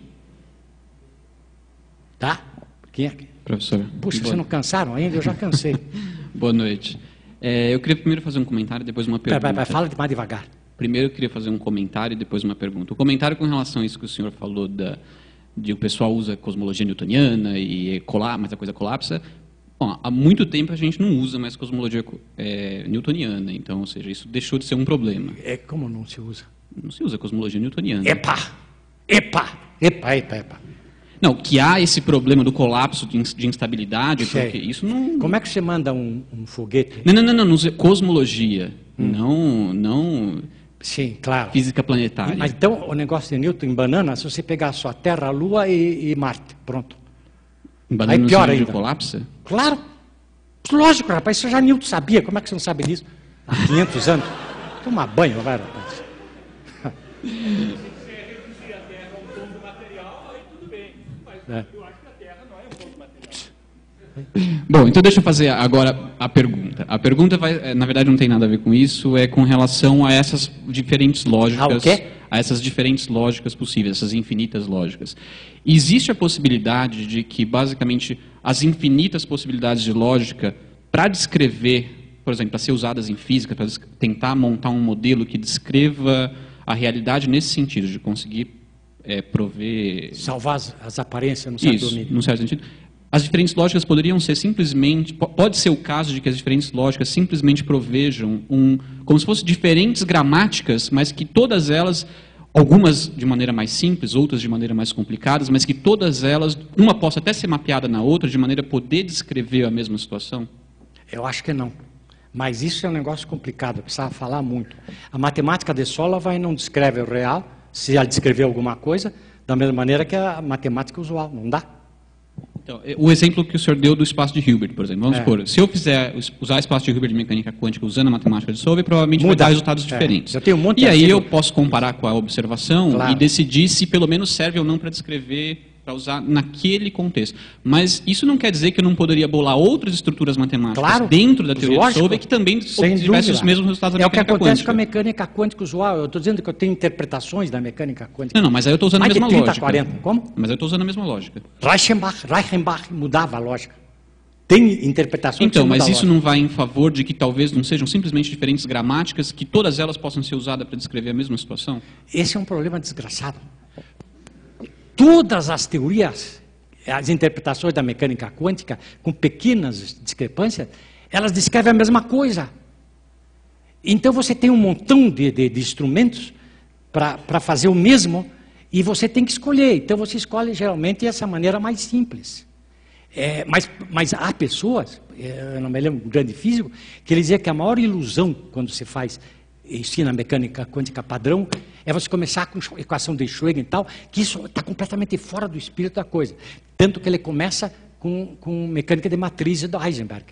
Tá? Quem é? Professor. Puxa, vocês não cansaram ainda? Eu já cansei. Boa noite. É, eu queria primeiro fazer um comentário, depois uma pergunta. Vai, vai, vai, fala mais devagar. Primeiro eu queria fazer um comentário e depois uma pergunta. O comentário com relação a isso que o senhor falou, da, de o pessoal usa cosmologia newtoniana, e cola, mas a coisa colapsa. Bom, há muito tempo a gente não usa mais cosmologia é, newtoniana, então, ou seja, isso deixou de ser um problema. É, como não se usa? Não se usa cosmologia newtoniana. Epa! Epa! Epa, epa, epa. Não, que há esse problema do colapso de, de instabilidade, Sei. porque isso não... Como é que você manda um, um foguete? Não, não, não, não, não cosmologia, hum. não, não... Sim, claro. Física planetária. Mas então, o negócio de Newton em banana, se você pegar só a Terra, a Lua e, e Marte, pronto. Em banana aí pior no ainda. colapsa? Claro. Lógico, rapaz, isso já Newton sabia. Como é que você não sabe disso? Há quinhentos anos. Toma banho, vai, rapaz. É. Eu acho que a Terra não é um ponto material. Bom, então deixa eu fazer agora a pergunta. A pergunta, vai, na verdade, não tem nada a ver com isso, é com relação a essas diferentes lógicas, ah, o quê? a essas diferentes lógicas possíveis, essas infinitas lógicas. Existe a possibilidade de que, basicamente, as infinitas possibilidades de lógica, para descrever, por exemplo, para ser usadas em física, para tentar montar um modelo que descreva a realidade nesse sentido, de conseguir é, prover... Salvar as, as aparências, no certo Isso, num certo sentido. As diferentes lógicas poderiam ser simplesmente... Pode ser o caso de que as diferentes lógicas simplesmente provejam um... Como se fossem diferentes gramáticas, mas que todas elas, algumas de maneira mais simples, outras de maneira mais complicadas, mas que todas elas, uma possa até ser mapeada na outra, de maneira a poder descrever a mesma situação? Eu acho que não. Mas isso é um negócio complicado, eu precisava falar muito. A matemática de Solova não descreve o real, se ela descrever alguma coisa, da mesma maneira que a matemática usual, não dá? Então, o exemplo que o senhor deu do espaço de Hilbert, por exemplo, vamos é. supor, se eu fizer usar espaço de Hilbert de mecânica quântica usando a matemática de Solvay, provavelmente Muda. vai dar resultados diferentes. É. Eu tenho um monte e de aí artigo. eu posso comparar com a observação claro. e decidir se pelo menos serve ou não para descrever, para usar naquele contexto. Mas isso não quer dizer que eu não poderia bolar outras estruturas matemáticas claro. dentro da teoria Lógico. de Solvay que também tivessem os mesmos resultados da é mecânica quântica. É o que acontece quântica. com a mecânica quântica usual. Eu estou dizendo que eu tenho interpretações da mecânica quântica. Não, não, mas aí eu estou usando Mais a mesma de trinta, lógica. quarenta. Como? Mas eu estou usando a mesma lógica. Reichenbach, Reichenbach mudava a lógica. Tem interpretações Então, que mas isso lógica. não vai em favor de que talvez não sejam simplesmente diferentes gramáticas, que todas elas possam ser usadas para descrever a mesma situação? Esse é um problema desgraçado. Todas as teorias, as interpretações da mecânica quântica, com pequenas discrepâncias, elas descrevem a mesma coisa. Então você tem um montão de, de, de instrumentos para fazer o mesmo e você tem que escolher. Então você escolhe geralmente essa maneira mais simples. É, mas, mas há pessoas, eu não me lembro, um grande físico, que ele dizia que a maior ilusão quando você faz, ensina mecânica quântica padrão, é você começar com equação de Schrödinger e tal, que isso está completamente fora do espírito da coisa. Tanto que ele começa com, com mecânica de matriz do Heisenberg.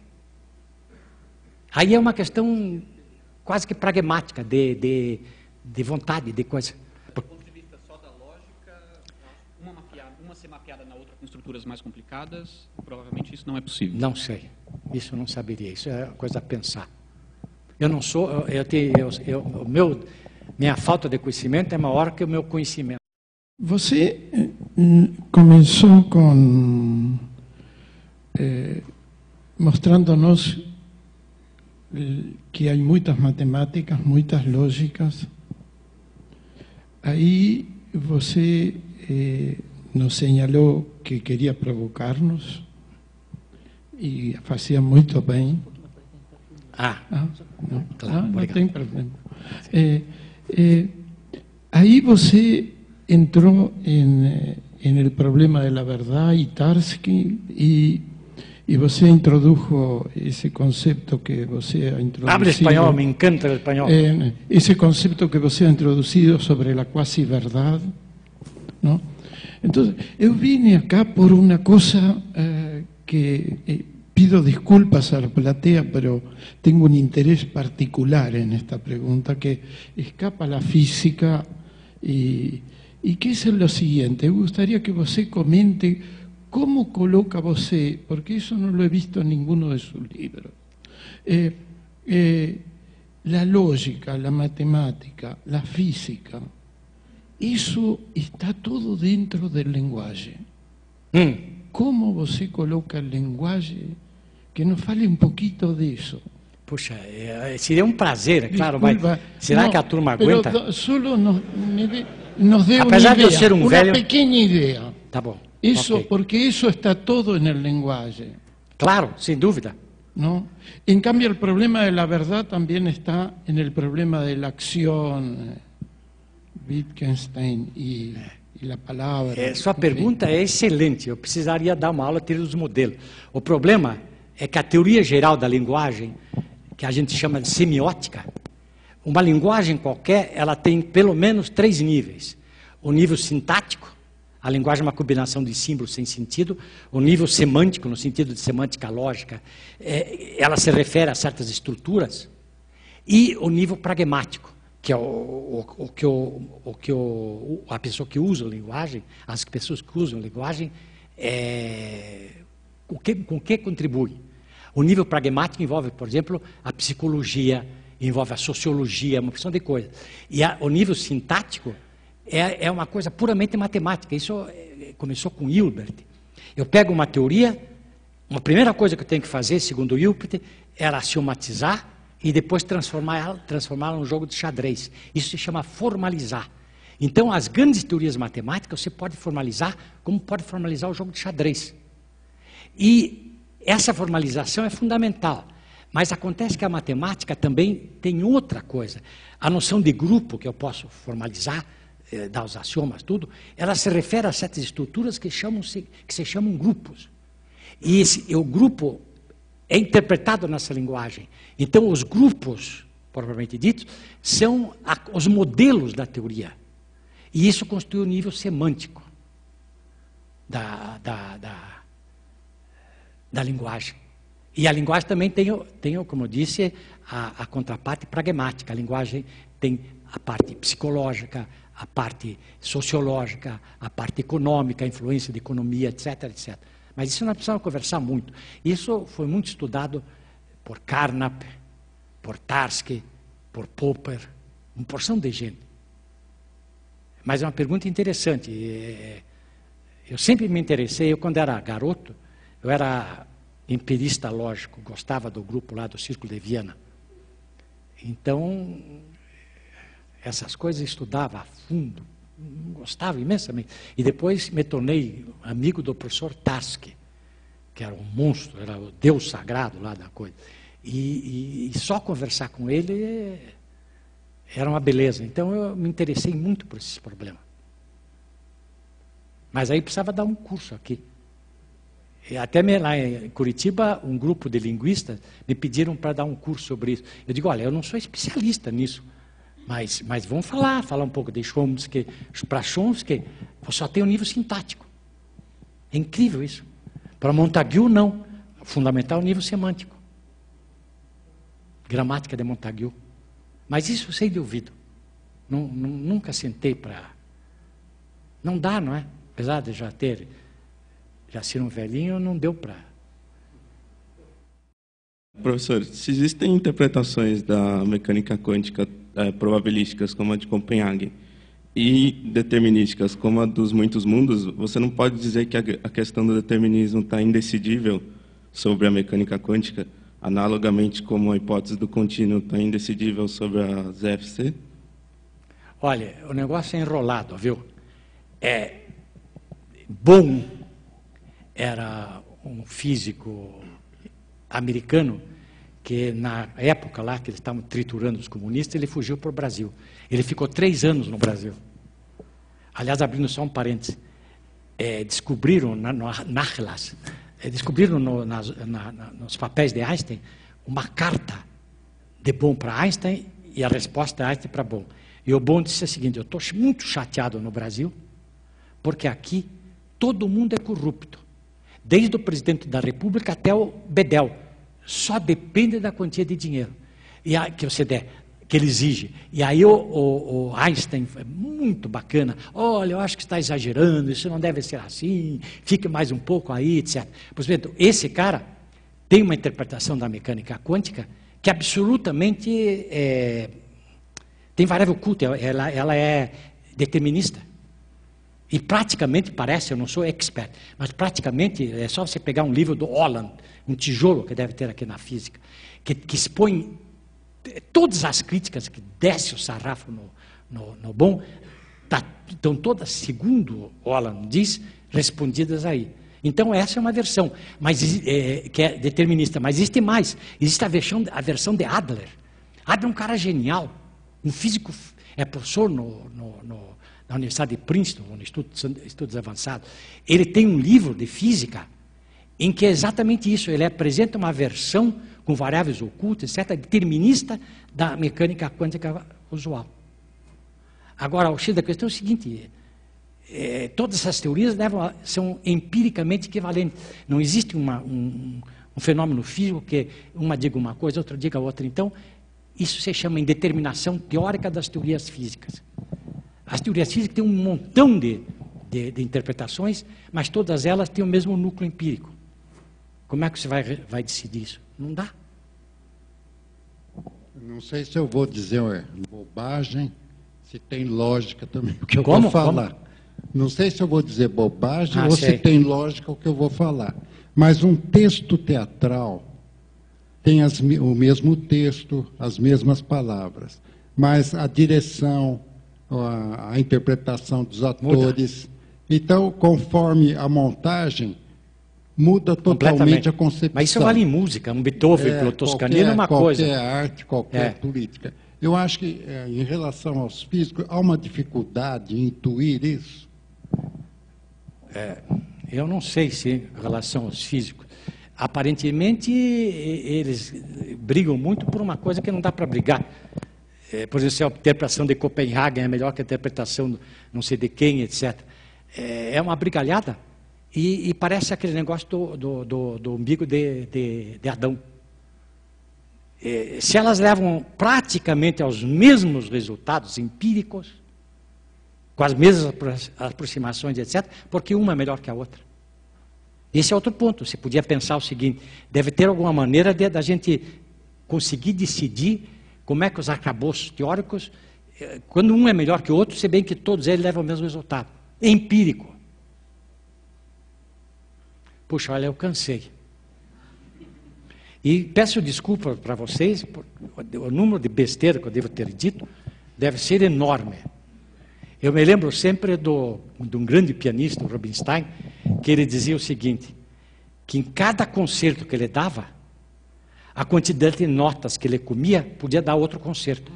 Aí é uma questão quase que pragmática, de, de, de vontade, de coisa. Do ponto de vista só da lógica, uma, mapeada, uma ser mapeada na outra com estruturas mais complicadas, provavelmente isso não é possível. Não sei. Isso eu não saberia. Isso é coisa a pensar. Eu não sou... Eu, eu tenho, eu, eu, o meu, minha falta de conhecimento é maior que o meu conhecimento. Você começou com... Eh, mostrando-nos que há muitas matemáticas, muitas lógicas. Aí você eh, nos señalou que queria provocar-nos e fazia muito bem. Ah, ah não, claro, ah, não obrigado. tem problema. Eh, eh, aí você entrou em, em el problema de la verdad e Tarski e E você introdujo esse conceito que você ha introduzido... Habla espanhol, me encanta o espanhol. Eh, esse conceito que você ha introduzido sobre a quasi-verdade, não? Então, eu vim acá por uma coisa eh, que eh, pido desculpas a la platea, pero tengo un interés particular en esta pregunta que escapa a la física y, y que es lo siguiente. Me gustaría que você comente ¿cómo coloca você, porque eso no lo he visto en ninguno de sus libros, eh, eh, la lógica, la matemática, la física, eso está todo dentro del lenguaje? Mm. ¿Cómo você coloca el lenguaje? Que nos fale um pouquinho disso. Puxa, é, seria um prazer, é claro, mas será não, que a turma aguenta? Só nos, nos deu Apesar uma ideia, de eu ser um uma velho... pequena ideia. Tá bom. Isso, okay. Porque isso está todo no lenguaje. Claro, sem dúvida. ¿No? En cambio, el problema de la verdad también está en el problema de la acción, Wittgenstein y, y la palabra. É, sua pergunta é excelente. Eu precisaria dar uma aula de teoria dos modelos. O problema é que a teoria geral da linguagem, que a gente chama de semiótica, uma linguagem qualquer, ela tem pelo menos três níveis. O nível sintático, A linguagem é uma combinação de símbolos sem sentido. O nível semântico, no sentido de semântica lógica, é, ela se refere a certas estruturas. E o nível pragmático, que é o, o, o que, o, o que o, a pessoa que usa a linguagem, as pessoas que usam a linguagem, é, o que, com o que contribui. O nível pragmático envolve, por exemplo, a psicologia, envolve a sociologia, uma porção de coisas. E a, o nível sintático é, é uma coisa puramente matemática. Isso é, começou com Hilbert. Eu pego uma teoria, uma primeira coisa que eu tenho que fazer, segundo Hilbert, era axiomatizar e depois transformá-la transformá-la num jogo de xadrez. Isso se chama formalizar. Então, as grandes teorias matemáticas você pode formalizar como pode formalizar o jogo de xadrez. E essa formalização é fundamental, mas acontece que a matemática também tem outra coisa. A noção de grupo, que eu posso formalizar, eh, dar os axiomas, tudo, ela se refere a certas estruturas que, chamam -se, que se chamam grupos. E esse, o grupo é interpretado nessa linguagem. Então, os grupos, propriamente ditos, são a, os modelos da teoria. E isso constitui o nível semântico da... da, da da linguagem. E a linguagem também tem, tem como eu disse, a, a contraparte pragmática. A linguagem tem a parte psicológica, a parte sociológica, a parte econômica, a influência de economia, etc, etcétera. Mas isso nós precisamos conversar muito. Isso foi muito estudado por Carnap, por Tarski, por Popper, uma porção de gente. Mas é uma pergunta interessante. Eu sempre me interessei, eu quando era garoto, eu era empirista lógico, gostava do grupo lá do Círculo de Viena. Então, essas coisas eu estudava a fundo, gostava imensamente. E depois me tornei amigo do professor Tarski, que era um monstro, era o Deus sagrado lá da coisa. E, e, e só conversar com ele era uma beleza. Então, eu me interessei muito por esses problemas. Mas aí precisava dar um curso aqui. Até lá em Curitiba, um grupo de linguistas me pediram para dar um curso sobre isso. Eu digo, olha, eu não sou especialista nisso, mas, mas vamos falar, falar um pouco de Chomsky. Para Chomsky, você só tem o nível sintático. É incrível isso. Para Montague, não. Fundamental é o nível semântico. Gramática de Montague. Mas isso eu sei de ouvido. Não, não, nunca sentei para... Não dá, não é? Apesar de já ter... Já ser um velhinho, não deu para... Professor, se existem interpretações da mecânica quântica é, probabilísticas, como a de Copenhague, e determinísticas, como a dos muitos mundos, você não pode dizer que a, a questão do determinismo está indecidível sobre a mecânica quântica, analogamente como a hipótese do contínuo está indecidível sobre a Z F C? Olha, o negócio é enrolado, viu? É bom... Era um físico americano que, na época lá que eles estavam triturando os comunistas, ele fugiu para o Brasil. Ele ficou três anos no Brasil. Aliás, abrindo só um parênteses, é, descobriram na, no Nachlass, é, descobriram no, nas, na, na, nos papéis de Einstein uma carta de Bohm para Einstein e a resposta de Einstein para Bohm. E o Bohm disse o seguinte, eu estou muito chateado no Brasil, porque aqui todo mundo é corrupto. Desde o presidente da República até o Bedel. Só depende da quantia de dinheiro e a, que você der, que ele exige. E aí o, o, o Einstein, é muito bacana, olha, eu acho que está exagerando, isso não deve ser assim, fique mais um pouco aí, etcétera. Pois bem, esse cara tem uma interpretação da mecânica quântica que absolutamente é, tem variável oculta, ela, ela é determinista. E praticamente parece, eu não sou expert, mas praticamente é só você pegar um livro do Holland, um tijolo que deve ter aqui na física, que, que expõe todas as críticas que desce o sarrafo no, no, no Bohm, tá, estão todas, segundo Holland diz, respondidas aí. Então essa é uma versão, mas, é, que é determinista, mas existe mais, existe a versão, a versão de Adler. Adler é um cara genial, um físico, é professor no... no, no na Universidade de Princeton, no Estudos, Estudos Avançados, ele tem um livro de física em que é exatamente isso, ele apresenta uma versão com variáveis ocultas, etcétera, determinista da mecânica quântica usual. Agora, o X da questão é o seguinte, é, todas essas teorias levam a, são empiricamente equivalentes. Não existe uma, um, um fenômeno físico que uma diga uma coisa, outra diga outra. Então, isso se chama indeterminação teórica das teorias físicas. As teorias físicas têm um montão de, de, de interpretações, mas todas elas têm o mesmo núcleo empírico. Como é que você vai, vai decidir isso? Não dá. Não sei se eu vou dizer é, bobagem, se tem lógica também o que eu Como? vou falar. Como? Não sei se eu vou dizer bobagem Ah, ou sei. se tem lógica o que eu vou falar. Mas um texto teatral tem as, o mesmo texto, as mesmas palavras, mas a direção, a, a interpretação dos atores. Muda. Então, conforme a montagem, muda totalmente a concepção. Mas isso vale em música, um Beethoven, é, Toscanini é uma qualquer coisa. Qualquer arte, qualquer é. política. Eu acho que, é, em relação aos físicos, há uma dificuldade em intuir isso. É, eu não sei se em relação aos físicos. Aparentemente, eles brigam muito por uma coisa que não dá para brigar. É, por exemplo, se a interpretação de Copenhagen é melhor que a interpretação não sei de quem, etcétera. É, é uma brigalhada. E, e parece aquele negócio do, do, do, do umbigo de, de, de Adão. É, se elas levam praticamente aos mesmos resultados empíricos, com as mesmas aproximações, etcétera, porque uma é melhor que a outra. Esse é outro ponto. Você podia pensar o seguinte, deve ter alguma maneira de, da gente conseguir decidir como é que os arcabouços teóricos, quando um é melhor que o outro, se bem que todos eles levam ao mesmo resultado. É empírico. Puxa, olha, eu cansei. E peço desculpa para vocês, por, o número de besteira que eu devo ter dito deve ser enorme. Eu me lembro sempre do, de um grande pianista, o Rubinstein, que ele dizia o seguinte, que em cada concerto que ele dava, a quantidade de notas que ele comia podia dar outro concerto.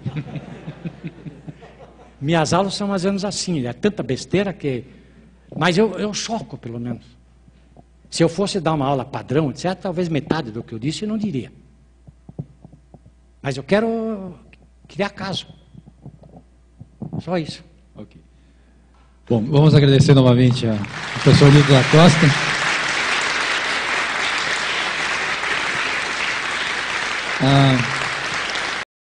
Minhas aulas são mais ou menos assim, é tanta besteira que... Mas eu, eu choco, pelo menos. Se eu fosse dar uma aula padrão, etcétera, talvez metade do que eu disse eu não diria. Mas eu quero criar caso. Só isso. Okay. Bom, vamos agradecer novamente ao professor Nilton da Costa. Ah,